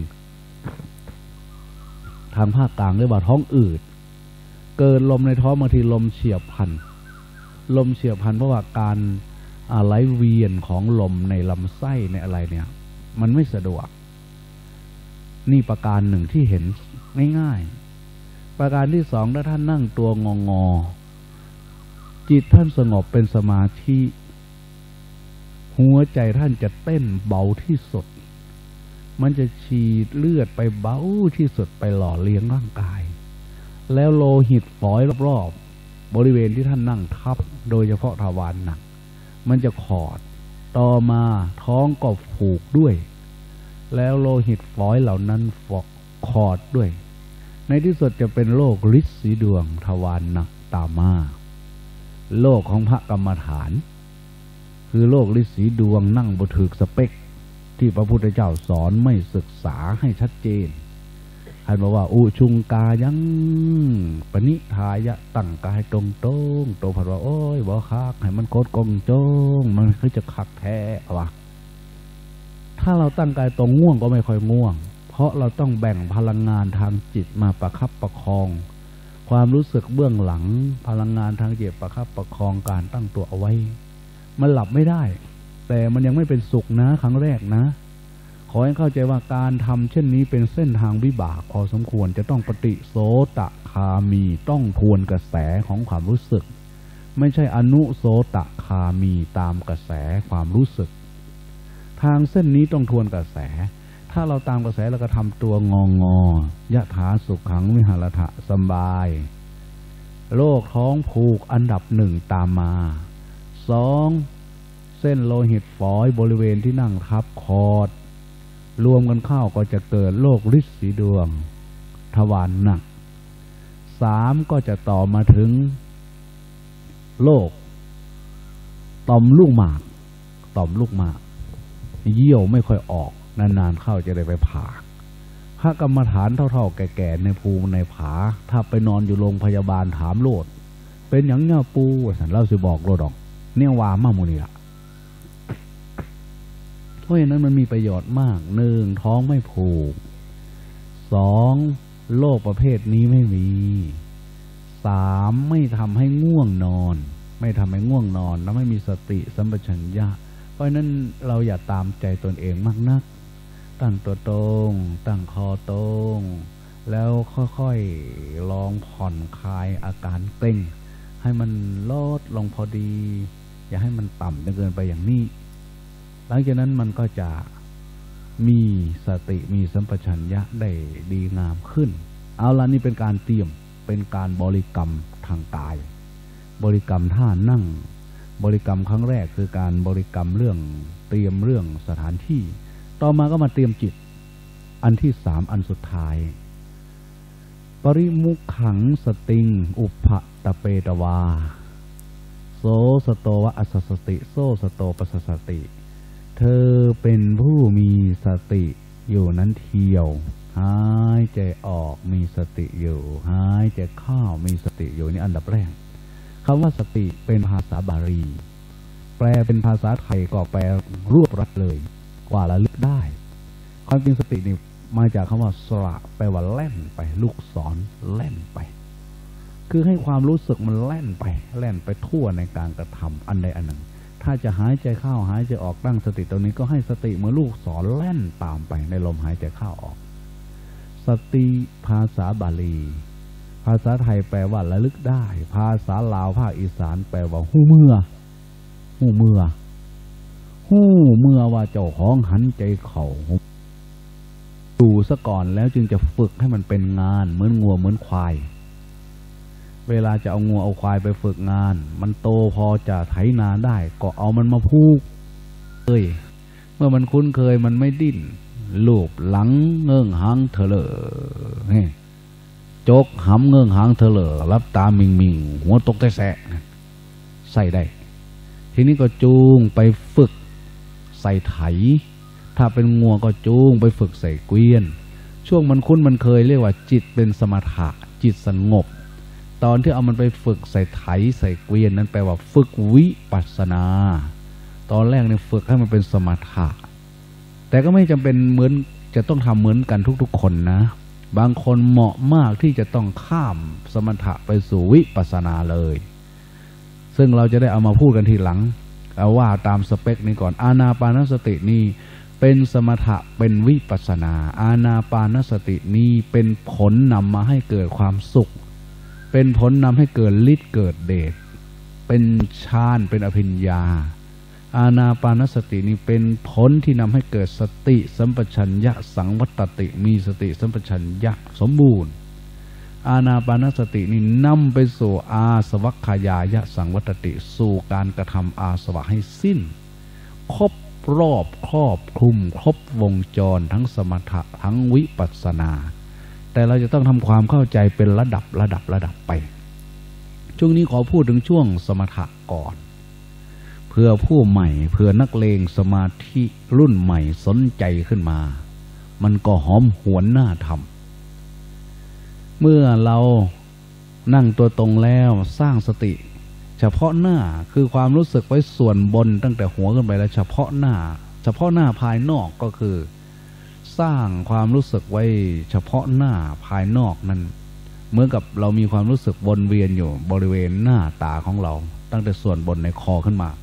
ทางภาคกลางเรียกว่าท้องอืดเกิดลมในท้องบางทีลมเฉียบพลันเพราะว่าการไหลเวียนของลมในลำไส้ในอะไรเนี่ยมันไม่สะดวกนี่ประการหนึ่งที่เห็นง่ายๆประการที่สองถ้าท่านนั่งตัวงอจิตท่านสงบเป็นสมาธิหัวใจท่านจะเต้นเบาที่สุดมันจะฉีดเลือดไปเบาที่สุดไปหล่อเลี้ยงร่างกายแล้วโลหิตฝอยรอบๆบริเวณที่ท่านนั่งทับโดยเฉพาะทวารหนักมันจะขอดต่อมาท้องก็ผูกด้วยแล้วโลหิตฝอยเหล่านั้นขอดด้วยในที่สุดจะเป็นโรคฤทธิ์สีดวงทวารหนักตามมาโรคของพระกรรมฐานคือโรคฤทธิ์สีดวงนั่งบ่ถูกสเปคที่พระพุทธเจ้าสอนไม่ศึกษาให้ชัดเจนท่านบอกว่าอุชุงกายังปณิทายะตั้งกายตรงโตผัดว่าโอ้ยบ่คักให้มันโคตรกงโจงมันคือจะคักแท้วะถ้าเราตั้งกายตรงง่วงก็ไม่ค่อยง่วงเพราะเราต้องแบ่งพลังงานทางจิตมาประคับประคองความรู้สึกเบื้องหลังพลังงานทางจิตประคับประคองการตั้งตัวเอาไว้มันหลับไม่ได้แต่มันยังไม่เป็นสุขนะครั้งแรกนะขอให้เข้าใจว่าการทำเช่นนี้เป็นเส้นทางวิบากพอสมควรจะต้องปฏิโสตคามีต้องทวนกระแสของความรู้สึกไม่ใช่อนุโสตคามีตามกระแสความรู้สึกทางเส้นนี้ต้องทวนกระแสถ้าเราตามกระแสเราก็ทำตัวงอยะถาสุขังวิหารถะสบายโรคท้องผูกอันดับหนึ่งตามมาสองเส้นโลหิตฝอยบริเวณที่นั่งทับคอดรวมกันเข้าก็จะเกิดโรคฤทธิ์สีดวงทวารหนักสามก็จะต่อมาถึงโรคต่อมลูกหมากเยี่ยวไม่ค่อยออกนานๆเข้าจะได้ไปผ่าพระกรรมฐานเท่าๆแก่ๆในภูมิในผาถ้าไปนอนอยู่โรงพยาบาลถามโลดเป็นหยังเงี้ยปูสันเล่าสิบอกโลดออกเนี่ยว่ามาโมนี่ละเพราะฉะนั้นมันมีประโยชน์มากหนึ่งท้องไม่ผูกสองโรคประเภทนี้ไม่มีสามไม่ทำให้ง่วงนอนแล้วไม่มีสติสัมปชัญญะเพราะฉะนั้นเราอย่าตามใจตนเองมากนักตั้งตัวตรงตั้งคอตรงแล้วค่อยๆลองผ่อนคลายอาการเกร็งให้มันลดลงพอดีอย่าให้มันต่ำจนเกินไปอย่างนี้หลังจากนั้นมันก็จะมีสติมีสัมปชัญญะได้ดีงามขึ้นเอาละนี่เป็นการเตรียมเป็นการบริกรรมทางกายบริกรรมท่านั่งบริกรรมครั้งแรกคือการบริกรรมเรื่องเตรียมเรื่องสถานที่ต่อมาก็มาเตรียมจิตอันที่สามอันสุดท้ายปริมุขขังสติงอุปะตะเปตวาโสสโตวะอัสสติโสสโตปัสสติเธอเป็นผู้มีสติอยู่นั้นเทียวหายใจออกมีสติอยู่หายใจเข้ามีสติอยู่นี่อันดับแรกคำว่าสติเป็นภาษาบาลีแปลเป็นภาษาไทยก็แปลรวบรัดเลยกว่าระลึกได้ความจริงสตินี่มาจากคำว่าสระแปลว่าแล่นไปลูกศรแล่นไปคือให้ความรู้สึกมันแล่นไปทั่วในการกระทำอันใดอันหนึ่งถ้าจะหายใจเข้าหายใจออกตั้งสติตรงนี้ก็ให้สติเหมือนลูกศรแล่นตามไปในลมหายใจเข้าออกสติภาษาบาลีภาษาไทยแปลว่าระลึกได้ภาษาลาวภาคอีสานแปลว่าหู้เมื่อว่าเจ้าของหันใจเข่าดูซะก่อนแล้วจึงจะฝึกให้มันเป็นงานเหมือนงัวเหมือนควายเวลาจะเอางัวเอาควายไปฝึกงานมันโตพอจะไถนาได้ก็เอามันมาผูกเมื่อมันคุ้นเคยมันไม่ดิ้นลูบหลังเงื่องหางเถลอจกหำเงื่องหางเถลอรับตามิงมิงหัวตกแต่แสะใส่ได้ทีนี้ก็จูงไปฝึกใส่ไถถ้าเป็นงัวก็จูงไปฝึกใส่เกวียนช่วงมันคุ้นมันเคยเรียกว่าจิตเป็นสมถะจิตสงบตอนที่เอามันไปฝึกใส่ไถใส่เกวียนนั้นแปลว่าฝึกวิปัสสนาตอนแรกเนี่ยฝึกให้มันเป็นสมถะแต่ก็ไม่จำเป็นเหมือนจะต้องทำเหมือนกันทุกๆคนนะบางคนเหมาะมากที่จะต้องข้ามสมถะไปสู่วิปัสสนาเลยซึ่งเราจะได้เอามาพูดกันทีหลังเอาว่าตามสเปคนี้ก่อนอานาปานสตินี้เป็นสมถะเป็นวิปัสสนาอานาปานสตินี้เป็นผลนำมาให้เกิดความสุขเป็นผลนำให้เกิดฤทธิ์เกิดเดชเป็นฌานเป็นอภิญญาอานาปานสตินี้เป็นผลที่นำให้เกิดสติสัมปชัญญะสังวัตติมีสติสัมปชัญญะสมบูรณ์อานาปานสตินี้นำไปสู่อาสวัคคายายะสังวัตติสู่การกระทำอาสวะให้สิ้นครบรอบครอบคลุมครบวงจรทั้งสมถะทั้งวิปัสสนาแต่เราจะต้องทำความเข้าใจเป็นระดับไปช่วงนี้ขอพูดถึงช่วงสมถะก่อนเพื่อผู้ใหม่เพื่อนักเลงสมาธิรุ่นใหม่สนใจขึ้นมามันก็หอมหวนน่าทำเมื่อเรานั่งตัวตรงแล้วสร้างสติเฉพาะหน้าคือความรู้สึกไว้ส่วนบนตั้งแต่หัวขึ้นไปแล้วเฉพาะหน้าภายนอกก็คือสร้างความรู้สึกไว้เฉพาะหน้าภายนอกนั้นเหมือนกับเรามีความรู้สึกวนเวียนอยู่บริเวณหน้าตาของเราตั้งแต่ส่วนบนในคอขึ้นมา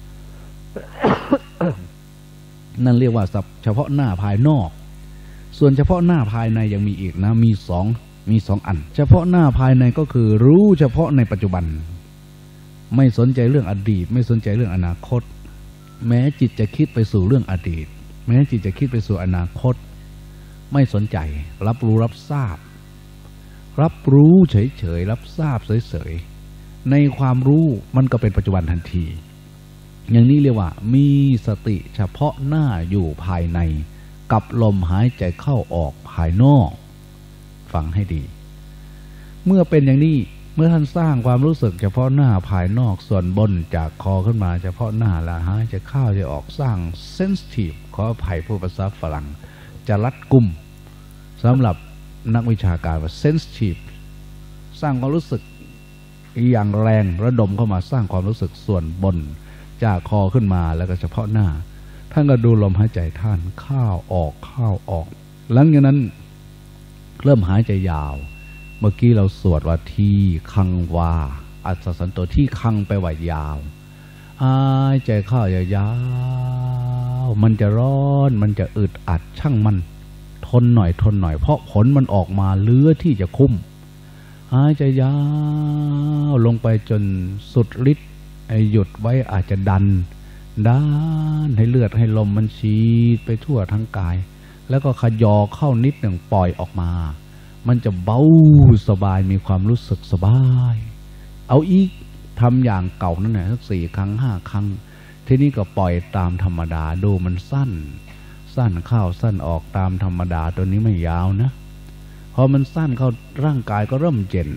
นั่นเรียกว่าเฉพาะหน้าภายนอกส่วนเฉพาะหน้าภายในยังมีอีกนะมีสองอันเฉพาะหน้าภายในก็คือรู้เฉพาะในปัจจุบันไม่สนใจเรื่องอดีตไม่สนใจเรื่องอนาคตแม้จิตจะคิดไปสู่เรื่องอดีตแม้จิตจะคิดไปสู่อนาคตไม่สนใจรับรู้รับทราบเฉยๆรับทราบเฉยๆในความรู้มันก็เป็นปัจจุบันทันทีอย่างนี้เรียกว่ามีสติเฉพาะหน้าอยู่ภายในกับลมหายใจเข้าออกภายนอกฟังให้ดีเมื่อเป็นอย่างนี้เมื่อท่านสร้างความรู้สึกเฉพาะหน้าภายนอกส่วนบนจากคอขึ้นมาเฉพาะหน้าละหายใจเข้าจะออกสร้าง sensitive ขออภัยผู้ภาษาฝรั่งจะรัดกุมสำหรับนักวิชาการว่า sensitive สร้างความรู้สึกอย่างแรงระดมเข้ามาสร้างความรู้สึกส่วนบนจากคอขึ้นมาแล้วก็เฉพาะหน้าท่านก็ดูลมหายใจท่านเข้าออกหลังจากนั้นเริ่มหายใจยาวเมื่อกี้เราสวดว่าทีคังวาอัศสันโตที่คังไปว่ายาวหายใจเข้ายาวมันจะร้อนมันจะอึดอัดช่างมันทนหน่อยเพราะผลมันออกมาเหลือที่จะคุ้มหายใจยาวลงไปจนสุดฤทธิ์หยุดไว้อาจจะดันให้เลือดให้ลมมันฉีดไปทั่วทั้งกายแล้วก็ขยอเข้านิดหนึ่งปล่อยออกมามันจะเบาสบายมีความรู้สึกสบายเอาอีกทำอย่างเก่านั่นแหละสัก4 ครั้ง 5 ครั้งทีนี้ก็ปล่อยตามธรรมดาดูมันสั้นเข้าสั้นออกตามธรรมดาตัวนี้ไม่ยาวนะพอมันสั้นเข้าร่างกายก็เริ่มเย็น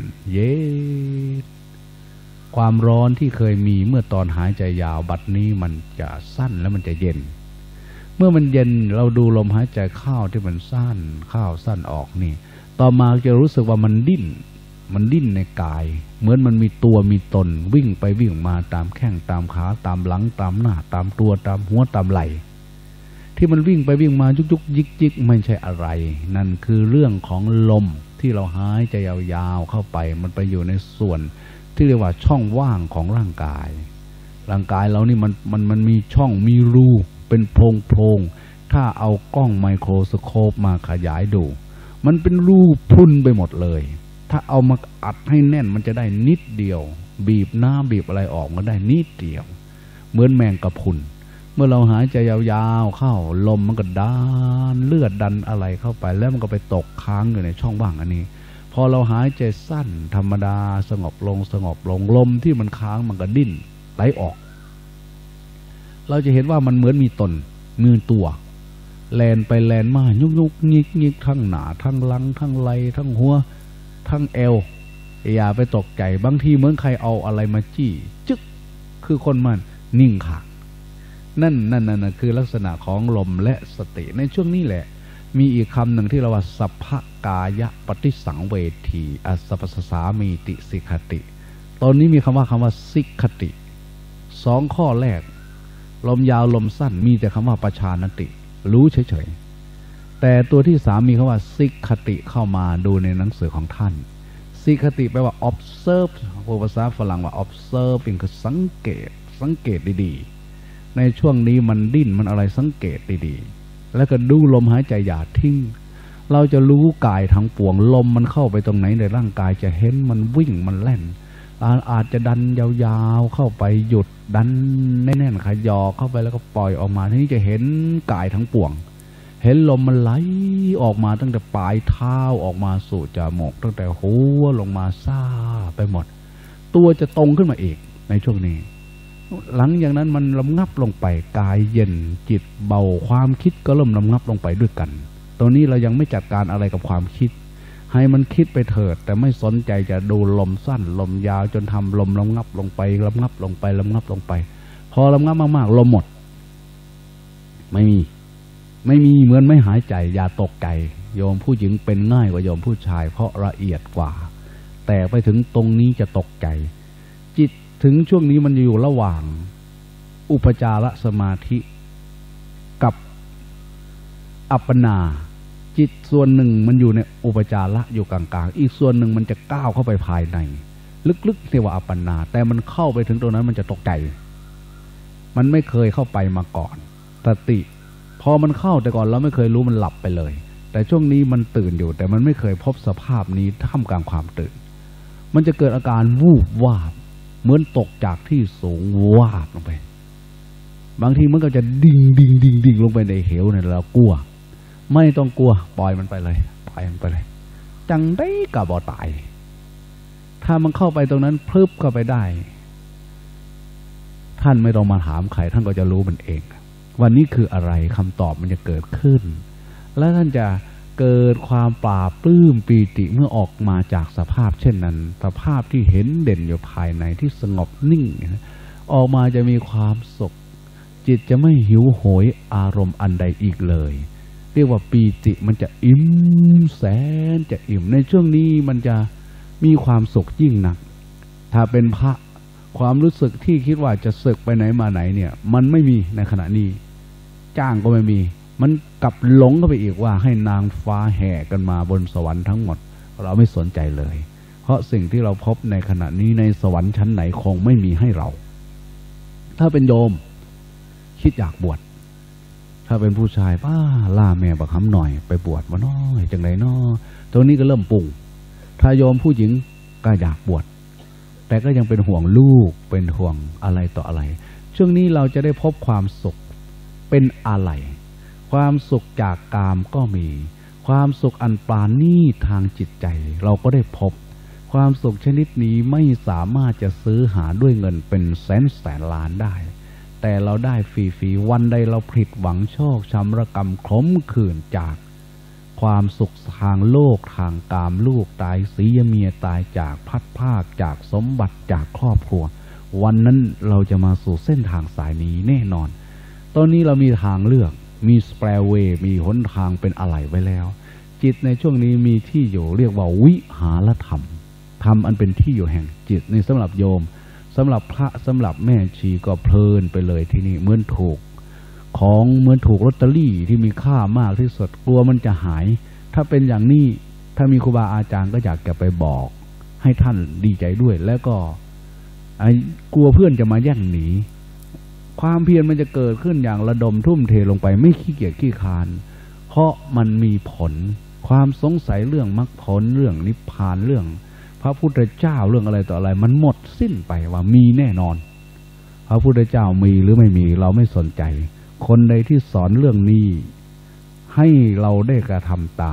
ความร้อนที่เคยมีเมื่อตอนหายใจยาวบัดนี้มันจะสั้นแล้วมันจะเย็นเมื่อมันเย็นเราดูลมหายใจเข้าที่มันสั้นเข้าสั้นออกนี่ต่อมาจะรู้สึกว่ามันดิ้นในกายเหมือนมันมีตัวมีตนวิ่งไปวิ่งมาตามแข้งตามขาตามหลังตามหน้าตามตัวตามหัวตามไหล่ที่มันวิ่งไปวิ่งมายุกยิกไม่ใช่อะไรนั่นคือเรื่องของลมที่เราหายใจยาวๆเข้าไปมันไปอยู่ในส่วนที่เรียกว่าช่องว่างของร่างกายเรานี่มันมีช่องมีรูเป็นโพรงถ้าเอากล้องไมโครสโคปมาขยายดูมันเป็นรูพุนไปหมดเลยถ้าเอามาอัดให้แน่นมันจะได้นิดเดียวบีบน้ำบีบอะไรออกมาได้นิดเดียวเหมือนแมงกะพรุนเมื่อเราหายใจยาวๆเข้าลมมันก็ดันเลือดดันอะไรเข้าไปแล้วมันก็ไปตกค้างอยู่ในช่องว่างอันนี้พพอเราหายใจสั้นธรรมดาสงบลงสงบลงลมที่มันค้างมันก็ดิ้นไหลออกเราจะเห็นว่ามันเหมือนมีตนมือตัวแลนไปแลนมายุกยุกงิกงิกทั้งหนาทั้งหลังทั้งไหลทั้งหัวทั้งเอวอย่าไปตกใจบางทีเหมือนใครเอาอะไรมาจี้จึ๊กคือคนมันนิ่งค่ะนั่นคือลักษณะของลมและสติในช่วงนี้แหละมีอีกคำหนึ่งที่เราว่าสัพพกายะปฏิสังเวทีอัสสปสามีติสิกขติตอนนี้มีคำว่าสิกขติสองข้อแรกลมยาวลมสั้นมีแต่คำว่าประชานติรู้เฉยๆแต่ตัวที่สามมีคำว่าสิกขติเข้ามาดูในหนังสือของท่านสิกขติแปลว่า observe ภาษาฝรั่งว่า observe เป็นคือสังเกตดีๆในช่วงนี้มันดิ้นมันอะไรสังเกตดีๆแล้วก็ดูลมหายใจอย่าทิ้งเราจะรู้กายทั้งปวงลมมันเข้าไปตรงไหนในร่างกายจะเห็นมันวิ่งมันแล่นอาจจะดันยาวๆเข้าไปหยุดดันแน่นๆขยอเข้าไปแล้วก็ปล่อยออกมาทีนี้จะเห็นกายทั้งปวงเห็นลมมันไหลออกมาตั้งแต่ปลายเท้าออกมาสู่จมูกตั้งแต่หัวลงมาซ่าไปหมดตัวจะตรงขึ้นมาอีกในช่วงนี้หลังอย่างนั้นมันระงับลงไปกายเย็นจิตเบาความคิดก็เริ่มระงับลงไปด้วยกันตอนนี้เรายังไม่จัดการอะไรกับความคิดให้มันคิดไปเถิดแต่ไม่สนใจจะดูลมสั้นลมยาวจนทำลมระงับลงไประงับลงไประงับลงไปพอระงับมากๆลมหมดไม่มีเหมือนไม่หายใจอย่าตกใจโยมผู้หญิงเป็นง่ายกว่าโยมผู้ชายเพราะละเอียดกว่าแต่ไปถึงตรงนี้จะตกใจจิตถึงช่วงนี้มันอยู่ระหว่างอุปจารสมาธิกับอัปปนาจิตส่วนหนึ่งมันอยู่ในอุปจาระอยู่กลางๆอีกส่วนหนึ่งมันจะก้าวเข้าไปภายในลึกๆเรียกว่าอัปปนาแต่มันเข้าไปถึงตรงนั้นมันจะตกใจมันไม่เคยเข้าไปมาก่อนสติพอมันเข้าแต่ก่อนเราไม่เคยรู้มันหลับไปเลยแต่ช่วงนี้มันตื่นอยู่แต่มันไม่เคยพบสภาพนี้ท่ามกลางความตื่นมันจะเกิดอาการวูบวาบเหมือนตกจากที่สูงวาบลงไปบางทีมันก็จะดิ่งลงไปในเหวเนี่ยเรากลัวไม่ต้องกลัวปล่อยมันไปเลยจังได้กับบ่ตายถ้ามันเข้าไปตรงนั้นพลึบเข้าไปได้ท่านไม่ต้องมาถามใครท่านก็จะรู้มันเองวันนี้คืออะไรคำตอบมันจะเกิดขึ้นและท่านจะเกิดความปราบปลื้มปีติเมื่อออกมาจากสภาพเช่นนั้นสภาพที่เห็นเด่นอยู่ภายในที่สงบนิ่งออกมาจะมีความสุขจิตจะไม่หิวโหยอารมณ์อันใดอีกเลยเรียกว่าปีติมันจะอิ่มแสนจะอิ่มในช่วงนี้มันจะมีความสุขยิ่งนักถ้าเป็นพระความรู้สึกที่คิดว่าจะสึกไปไหนมาไหนเนี่ยมันไม่มีในขณะนี้จ้างก็ไม่มีมันกลับหลงเข้าไปอีกว่าให้นางฟ้าแห่กันมาบนสวรรค์ทั้งหมดเราไม่สนใจเลยเพราะสิ่งที่เราพบในขณะนี้ในสวรรค์ชั้นไหนคงไม่มีให้เราถ้าเป็นโยมคิดอยากบวชถ้าเป็นผู้ชายป้าล่าแม่บักคำหน่อยไปบวชมาน้อยจังไรน้อตรงนี้ก็เริ่มปุ่งถ้าโยมผู้หญิงก็อยากบวชแต่ก็ยังเป็นห่วงลูกเป็นห่วงอะไรต่ออะไรช่วงนี้เราจะได้พบความสุขเป็นอะไรความสุขจากกามก็มีความสุขอันปราณีตทางจิตใจเราก็ได้พบความสุขชนิดนี้ไม่สามารถจะซื้อหาด้วยเงินเป็นแสนล้านได้แต่เราได้ฟรีๆวันใดเราผิดหวังโชคช้ำระกำขมขื่นจากความสุขทางโลกทางกามลูกตายเสียเมียตายจากพัดภาคจากสมบัติจากครอบครัววันนั้นเราจะมาสู่เส้นทางสายนี้แน่นอนตอนนี้เรามีทางเลือกมีสแปรเวย์มีหนทางเป็นอะไรไว้แล้วจิตในช่วงนี้มีที่อยู่เรียกว่าวิหารธรรมธรรมอันเป็นที่อยู่แห่งจิตในสำหรับโยมสำหรับพระสำหรับแม่ชีก็เพลินไปเลยที่นี่เหมือนถูกลอตเตอรี่ที่มีค่ามากที่สุดกลัวมันจะหายถ้าเป็นอย่างนี้ถ้ามีครูบาอาจารย์ก็อยากจะไปบอกให้ท่านดีใจด้วยแล้วก็กลัวเพื่อนจะมาแย่งหนีความเพียรมันจะเกิดขึ้นอย่างระดมทุ่มเทลงไปไม่ขี้เกียจขี้คร้านเพราะมันมีผลความสงสัยเรื่องมรรคผลเรื่องนิพพานเรื่องพระพุทธเจ้าเรื่องอะไรต่ออะไรมันหมดสิ้นไปว่ามีแน่นอนพระพุทธเจ้ามีหรือไม่มีเราไม่สนใจคนใดที่สอนเรื่องนี้ให้เราได้กระทำตาม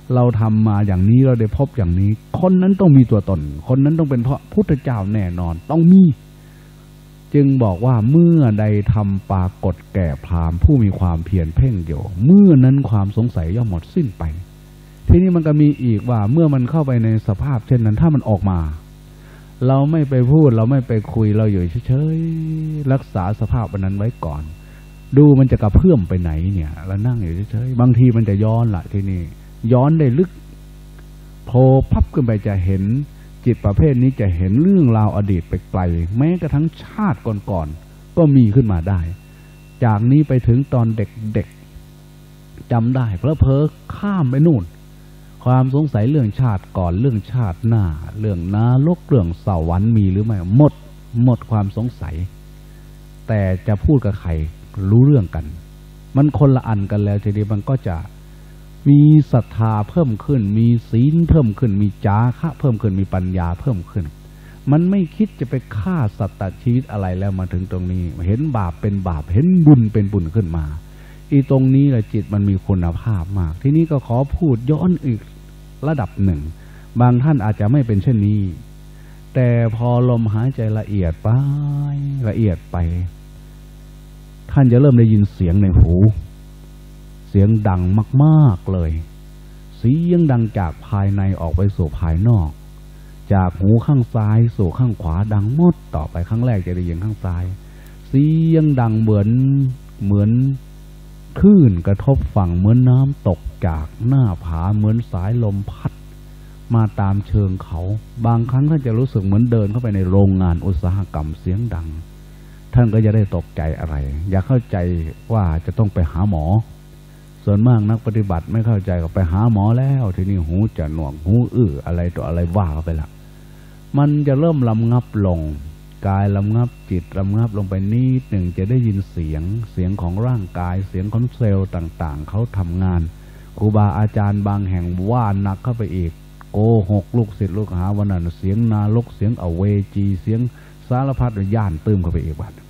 เราทำมาอย่างนี้เราได้พบอย่างนี้คนนั้นต้องมีตัวตนคนนั้นต้องเป็นพระพุทธเจ้าแน่นอนต้องมีจึงบอกว่าเมื่อใดทำปรากฏแก่พราหมณ์ผู้มีความเพียรเพ่งอยู่เมื่อนั้นความสงสัยย่อมหมดสิ้นไปทีนี้มันก็มีอีกว่าเมื่อมันเข้าไปในสภาพเช่นนั้นถ้ามันออกมาเราไม่ไปพูดเราไม่ไปคุยเราอยู่เฉยๆรักษาสภาพนั้นไว้ก่อนดูมันจะกระเพื่อมไปไหนเนี่ยเรานั่งอยู่เฉยๆบางทีมันจะย้อนละทีนี้ย้อนได้ลึกโผล่พับขึ้นไปจะเห็นจิตประเภทนี้จะเห็นเรื่องราวอดีตไปไกลแม้กระทั่งชาติก่อนๆก็มีขึ้นมาได้จากนี้ไปถึงตอนเด็กๆจำได้เพลอๆข้ามไปนู่นความสงสัยเรื่องชาติก่อนเรื่องชาติหน้าเรื่องนรกเรื่องสวรรค์มีหรือไม่หมดความสงสัยแต่จะพูดกับใครรู้เรื่องกันมันคนละอันกันแล้วทีนี้มันก็จะมีศรัทธาเพิ่มขึ้นมีศีลเพิ่มขึ้นมีจาคะเพิ่มขึ้นมีปัญญาเพิ่มขึ้นมันไม่คิดจะไปฆ่าสัตว์ชีวิตอะไรแล้วมาถึงตรงนี้เห็นบาปเป็นบาปเห็นบุญเป็นบุญขึ้นมาอีตรงนี้แหละจิตมันมีคุณภาพมากที่นี้ก็ขอพูดย้อนอีกระดับหนึ่งบางท่านอาจจะไม่เป็นเช่นนี้แต่พอลมหายใจละเอียดไปท่านจะเริ่มได้ยินเสียงในหูเสียงดังมากๆเลยเสียงดังจากภายในออกไปสู่ภายนอกจากหูข้างซ้ายสู่ข้างขวาดังหมดต่อไปครั้งแรกจะได้ยินข้างซ้ายเสียงดังเหมือนคลื่นกระทบฝั่งเหมือนน้ำตกจากหน้าผาเหมือนสายลมพัดมาตามเชิงเขาบางครั้งท่านจะรู้สึกเหมือนเดินเข้าไปในโรงงานอุตสาหกรรมเสียงดังท่านก็จะได้ตกใจอะไรอย่าเข้าใจว่าจะต้องไปหาหมอส่วนมากนักปฏิบัติไม่เข้าใจก็ไปหาหมอแล้วทีนี้หูจะหนวกหูอะไรต่ออะไรว่าไปละมันจะเริ่มลำงับลงกายลำงับจิตลำงับลงไปนิดหนึ่งจะได้ยินเสียงของร่างกายเสียงของเซลล์ต่างๆเขาทำงานครูบาอาจารย์บางแห่งว่าหนักเข้าไปอีกโกหกลูกศิษย์ลูกหาวันนั้นเสียงนรกเสียงอเวจีเสียงสารพัดย่านตื้มเข้าไปอีกบัด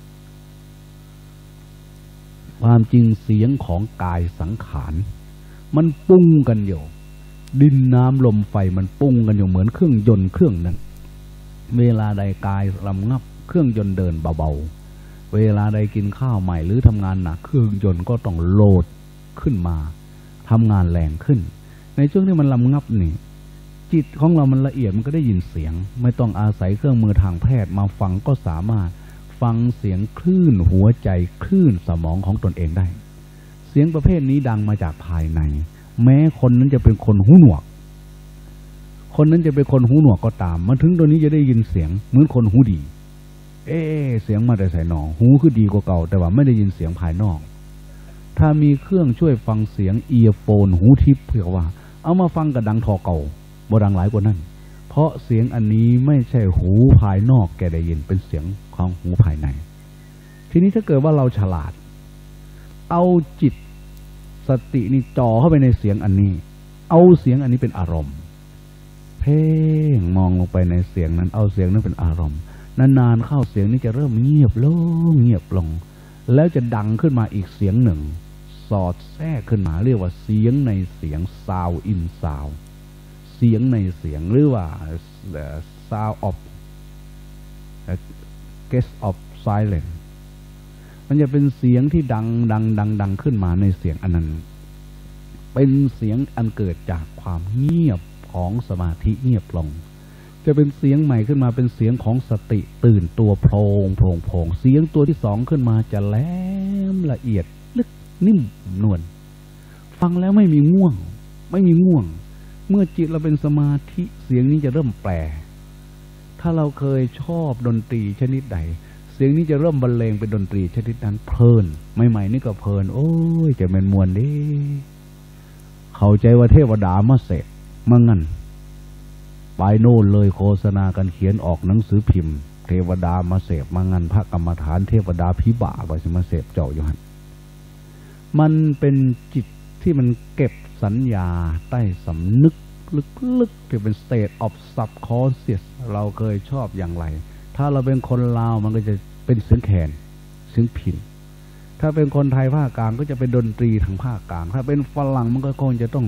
ความจริงเสียงของกายสังขารมันปุ้งกันอยู่ดินน้ำลมไฟมันปุ้งกันอยู่เหมือนเครื่องยนต์เครื่องนั้นเวลาใดกายลำงับเครื่องยนต์เดินเบาๆเวลาใดกินข้าวใหม่หรือทำงานหนักเครื่องยนต์ก็ต้องโหลดขึ้นมาทำงานแรงขึ้นในช่วงที่มันลำงับนี่จิตของเรามันละเอียดมันก็ได้ยินเสียงไม่ต้องอาศัยเครื่องมือทางแพทย์มาฟังก็สามารถฟังเสียงคลื่นหัวใจคลื่นสมองของตนเองได้เสียงประเภทนี้ดังมาจากภายในแม้คนนั้นจะเป็นคนหูหนวกคนนั้นจะเป็นคนหูหนวกก็ตามมาถึงตัวนี้จะได้ยินเสียงเหมือนคนหูดีเสียงมาแต่ใส่หนอหูคือดีกว่าเก่าแต่ว่าไม่ได้ยินเสียงภายนอกถ้ามีเครื่องช่วยฟังเสียงเอียร์โฟนหูทิพย์เพื่อว่าเอามาฟังกับดังทอเก่าบ่ดังหลายกว่านั้นเพราะเสียงอันนี้ไม่ใช่หูภายนอกแกได้ยินเป็นเสียงของหูภายในทีนี้ถ้าเกิดว่าเราฉลาดเอาจิตสตินี่จ่อเข้าไปในเสียงอันนี้เอาเสียงอันนี้เป็นอารมณ์เพ่งมองลงไปในเสียงนั้นเอาเสียงนั้นเป็นอารมณ์นานๆเข้าเสียงนี้จะเริ่มเงียบลงแล้วจะดังขึ้นมาอีกเสียงหนึ่งสอดแทรกขึ้นมาเรียกว่าเสียงในเสียง sound in sound เสียงในเสียงหรือว่า sound of guest of silence มันจะเป็นเสียงที่ดังขึ้นมาในเสียงอันนั้นเป็นเสียงอันเกิดจากความเงียบของสมาธิเงียบลงจะเป็นเสียงใหม่ขึ้นมาเป็นเสียงของสติตื่นตัวโพลงเสียงตัวที่สองขึ้นมาจะแหลมละเอียดลึกนิ่มนวลฟังแล้วไม่มีง่วงเมื่อจิตเราเป็นสมาธิเสียงนี้จะเริ่มแปรถ้าเราเคยชอบดนตรีชนิดใดเสียงนี้จะเริ่มบรรเลงเป็นดนตรีชนิดนั้นเพลินใหม่ๆนี่ก็เพลินโอ้ยจะเป็นมวลดิเข้าใจว่าเทวดามาเสกมั่งงั้นไปโน่นเลยโฆษณากันเขียนออกหนังสือพิมพ์เทวดามาเสพมางั้นพระกรรมฐานเทวดาพิบ่าไปสิมาเสพเจ้าอยู่หันมันเป็นจิตที่มันเก็บสัญญาใต้สำนึกลึกๆที่เป็น state of subconscious เราเคยชอบอย่างไรถ้าเราเป็นคนลาวมันก็จะเป็นเสียงแคนเสียงพิณถ้าเป็นคนไทยภาคกลางก็จะเป็นดนตรีทางภาคกลางถ้าเป็นฝรั่งมันก็คงจะต้อง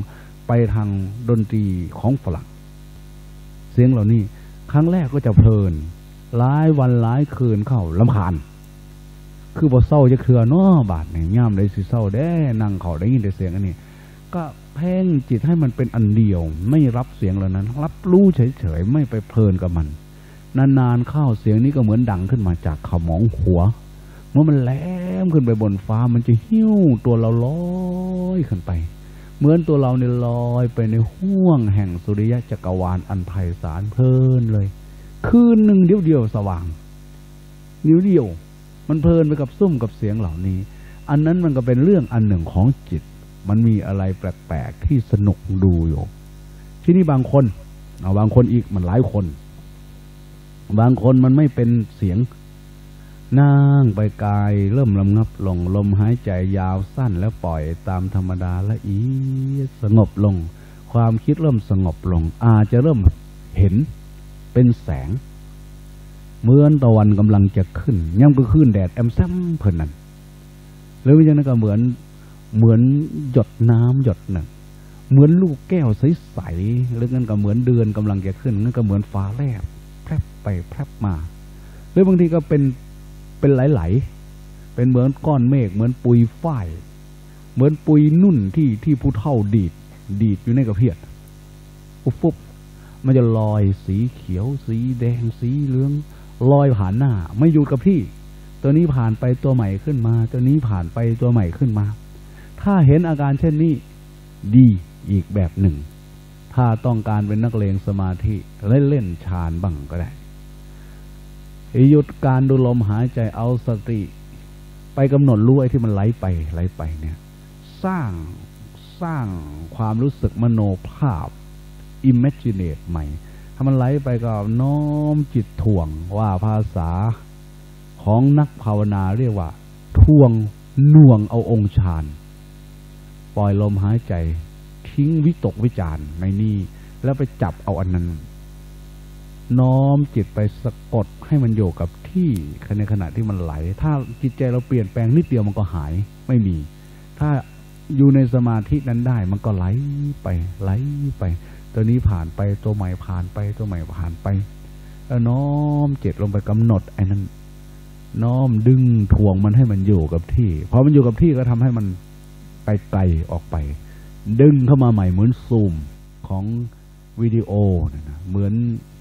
ไปทางดนตรีของฝรั่งเสียงเหล่านี้ครั้งแรกก็จะเพลินหลายวันหลายคืนเข้ารำคาญคือบ่เศร้าจะเคลือเนาะบาดเนี่ยย่ำได้สิเศร้าได้นั่งเขาได้ยินแต่เสียงอันนี้ก็เพ่งจิตให้มันเป็นอันเดียวไม่รับเสียงเหล่านั้นรับรู้เฉยๆไม่ไปเพลินกับมันนานๆเข้าเสียงนี้ก็เหมือนดังขึ้นมาจากขมองหัวเมื่อมันแหลมขึ้นไปบนฟ้ามันจะหิ้วตัวเราลอยขึ้นไปเหมือนตัวเราเนี่ยลอยไปในห้วงแห่งสุริยะจักรวาลอันไพศาลเพลินเลยคืนหนึ่งเดียวสว่างนิ้วเดียวมันเพลินไปกับซุ่มกับเสียงเหล่านี้อันนั้นมันก็เป็นเรื่องอันหนึ่งของจิตมันมีอะไรแปลกๆที่สนุกดูอยู่ที่นี่บางคนบางคนอีกมันหลายคนบางคนมันไม่เป็นเสียงนั่งไปกายเริ่มลำงับลงลมหายใจยาวสั้นแล้วปล่อยตามธรรมดาละเอียดสงบลงความคิดเริ่มสงบลงอาจจะเริ่มเห็นเป็นแสงเหมือนตะวันกำลังจะขึ้นย่ำก็ขึ้นแดดแอมแซมเพลินนั่นหรืออย่างนั้นก็เหมือนหยดน้ำหยดหนึ่งเหมือนลูกแก้วใสๆหรืองั้นก็เหมือนเดือนกำลังจะขึ้นงั้นก็เหมือนฟ้าแลบแพรบไปแพรบมาหรือบางทีก็เป็นไหลๆเป็นเหมือนก้อนเมฆเหมือนปุยฝ้ายเหมือนปุยนุ่นที่ผู้เฒ่าดีดอยู่ในกระเพียดปุ๊บมันจะลอยสีเขียวสีแดงสีเหลืองลอยผ่านหน้าไม่หยุดกับที่ตัวนี้ผ่านไปตัวใหม่ขึ้นมาตัวนี้ผ่านไปตัวใหม่ขึ้นมาถ้าเห็นอาการเช่นนี้ดีอีกแบบหนึ่งถ้าต้องการเป็นนักเลงสมาธิเล่นฌานบ้างก็ได้หยุดการดูลมหายใจเอาสติไปกำหนดรู้ไอ้ที่มันไหลไปเนี่ยสร้างความรู้สึกมโนภาพ imaginate ใหม่ถ้ามันไหลไปก็น้อมจิตถ่วงว่าภาษาของนักภาวนาเรียกว่าถ่วงน่วงเอาองค์ฌานปล่อยลมหายใจทิ้งวิตกวิจารในนี้แล้วไปจับเอาอันนั้นน้อมจิตไปสะกดให้มันอยู่กับที่ในขณะที่มันไหลถ้าจิตใจเราเปลี่ยนแปลงนิดเดียวมันก็หายไม่มีถ้าอยู่ในสมาธินั้นได้มันก็ไหลไปตัวนี้ผ่านไปตัวใหม่ผ่านไปตัวใหม่ผ่านไปแล้วน้อมจิตลงไปกำหนดไอ้นั้นน้อมดึงถ่วงมันให้มันอยู่กับที่พอมันอยู่กับที่ก็ทำให้มันไปไกลออกไปดึงเข้ามาใหม่เหมือนซูมของวิดีโอนะเหมือน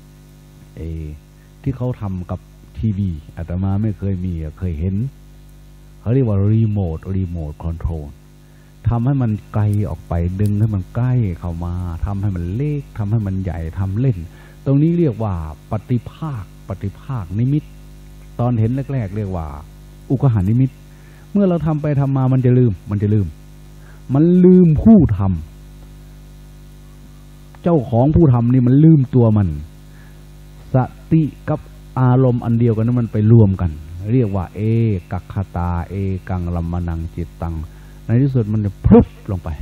ที่เขาทำกับทีวีอาตมาไม่เคยมีเคยเห็นเขาเรียกว่ารีโมทคอนโทรลทำให้มันไกลออกไปดึงให้มันใกล้เข้ามาทำให้มันเล็กทำให้มันใหญ่ทำเล่นตรงนี้เรียกว่าปฏิภาคนิมิตตอนเห็นแรกๆเรียกว่าอุกหานิมิตเมื่อเราทำไปทำมามันจะลืมผู้ทำเจ้าของผู้ทำนี่มันลืมตัวมันสติกับอารมณ์อันเดียวกันนั้นมันไปรวมกันเรียกว่าเอกัคคตาเอกังลัมมนังจิตตังในที่สุดมันจะพลึบลงไป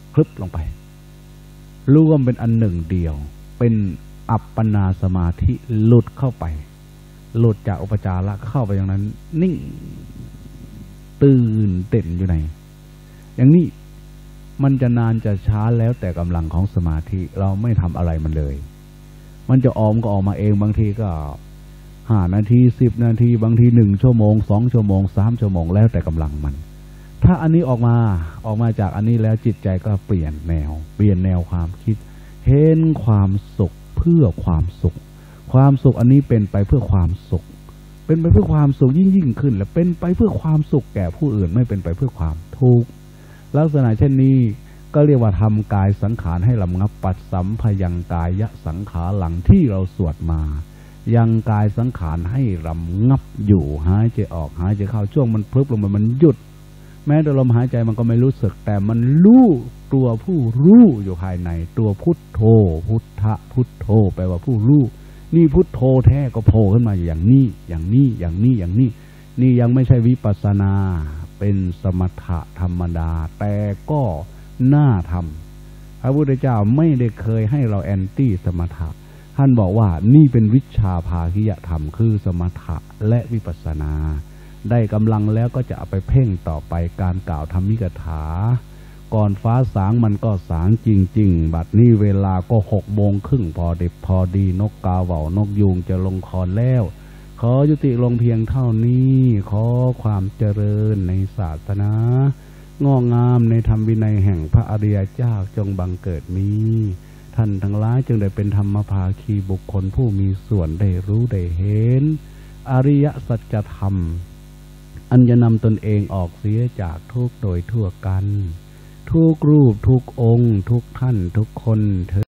รวมเป็นอันหนึ่งเดียวเป็นอัปปนาสมาธิหลุดเข้าไปหลุดจากอุปจาระเข้าไปอย่างนั้นนิ่งตื่นเต้นอยู่ในอย่างนี้มันจะนานจะช้าแล้วแต่กำลังของสมาธิเราไม่ทำอะไรมันเลยมันจะออกก็ออกมาเองบางทีก็5 นาที10 นาทีบางที1 ชั่วโมง2 ชั่วโมง3 ชั่วโมงแล้วแต่กำลังมันถ้าอันนี้ออกมาจากอันนี้แล้วจิตใจก็เปลี่ยนแนวความคิดเห็นความสุขเพื่อความสุขอันนี้เป็นไปเพื่อความสุขเป็นไปเพื่อความสุขยิ่งขึ้นและเป็นไปเพื่อความสุขแก่ผู้อื่นไม่เป็นไปเพื่อความทุกข์ลักษณะเช่นนี้ก็เรียกว่าทำกายสังขารให้ลำงับปัสสัมภยังกายะสังขาหลังที่เราสวดมายังกายสังขารให้ลำงับอยู่หายใจออกหายใจเข้าช่วงมันพลึบลงมันหยุดแม้แต่ลมหายใจมันก็ไม่รู้สึกแต่มันรู้ตัวผู้รู้อยู่ภายในตัวพุทโธพุทธะพุทโธแปลว่าผู้รู้นี่พุทโธแท้ก็โผล่ขึ้นมาอย่างนี้นี่ยังไม่ใช่วิปัสสนาเป็นสมถะธรรมดาแต่ก็น่าทำพระพุทธเจ้าไม่ได้เคยให้เราแอนตี้สมถะท่านบอกว่านี่เป็นวิชาภาคิยธรรมคือสมถะและวิปัสสนาได้กำลังแล้วก็จะเอาไปเพ่งต่อไปการกล่าวธรรมิกถาก่อนฟ้าสางมันก็สางจริงๆบัดนี้เวลาก็6:30พอดิบพอดีนกกาเหว่านกยูงจะลงคอนแล้วขอยุติลงเพียงเท่านี้ขอความเจริญในศาสนางอกงามในธรรมวินัยแห่งพระอริยเจ้าจงบังเกิดมีท่านทั้งหลายจึงได้เป็นธรรมภาคีบุคคลผู้มีส่วนได้รู้ได้เห็นอริยสัจธรรมอันจะนำตนเองออกเสียจากทุกข์โดยทั่วกันทุกรูปทุกองค์ทุกท่านทุกคนเธ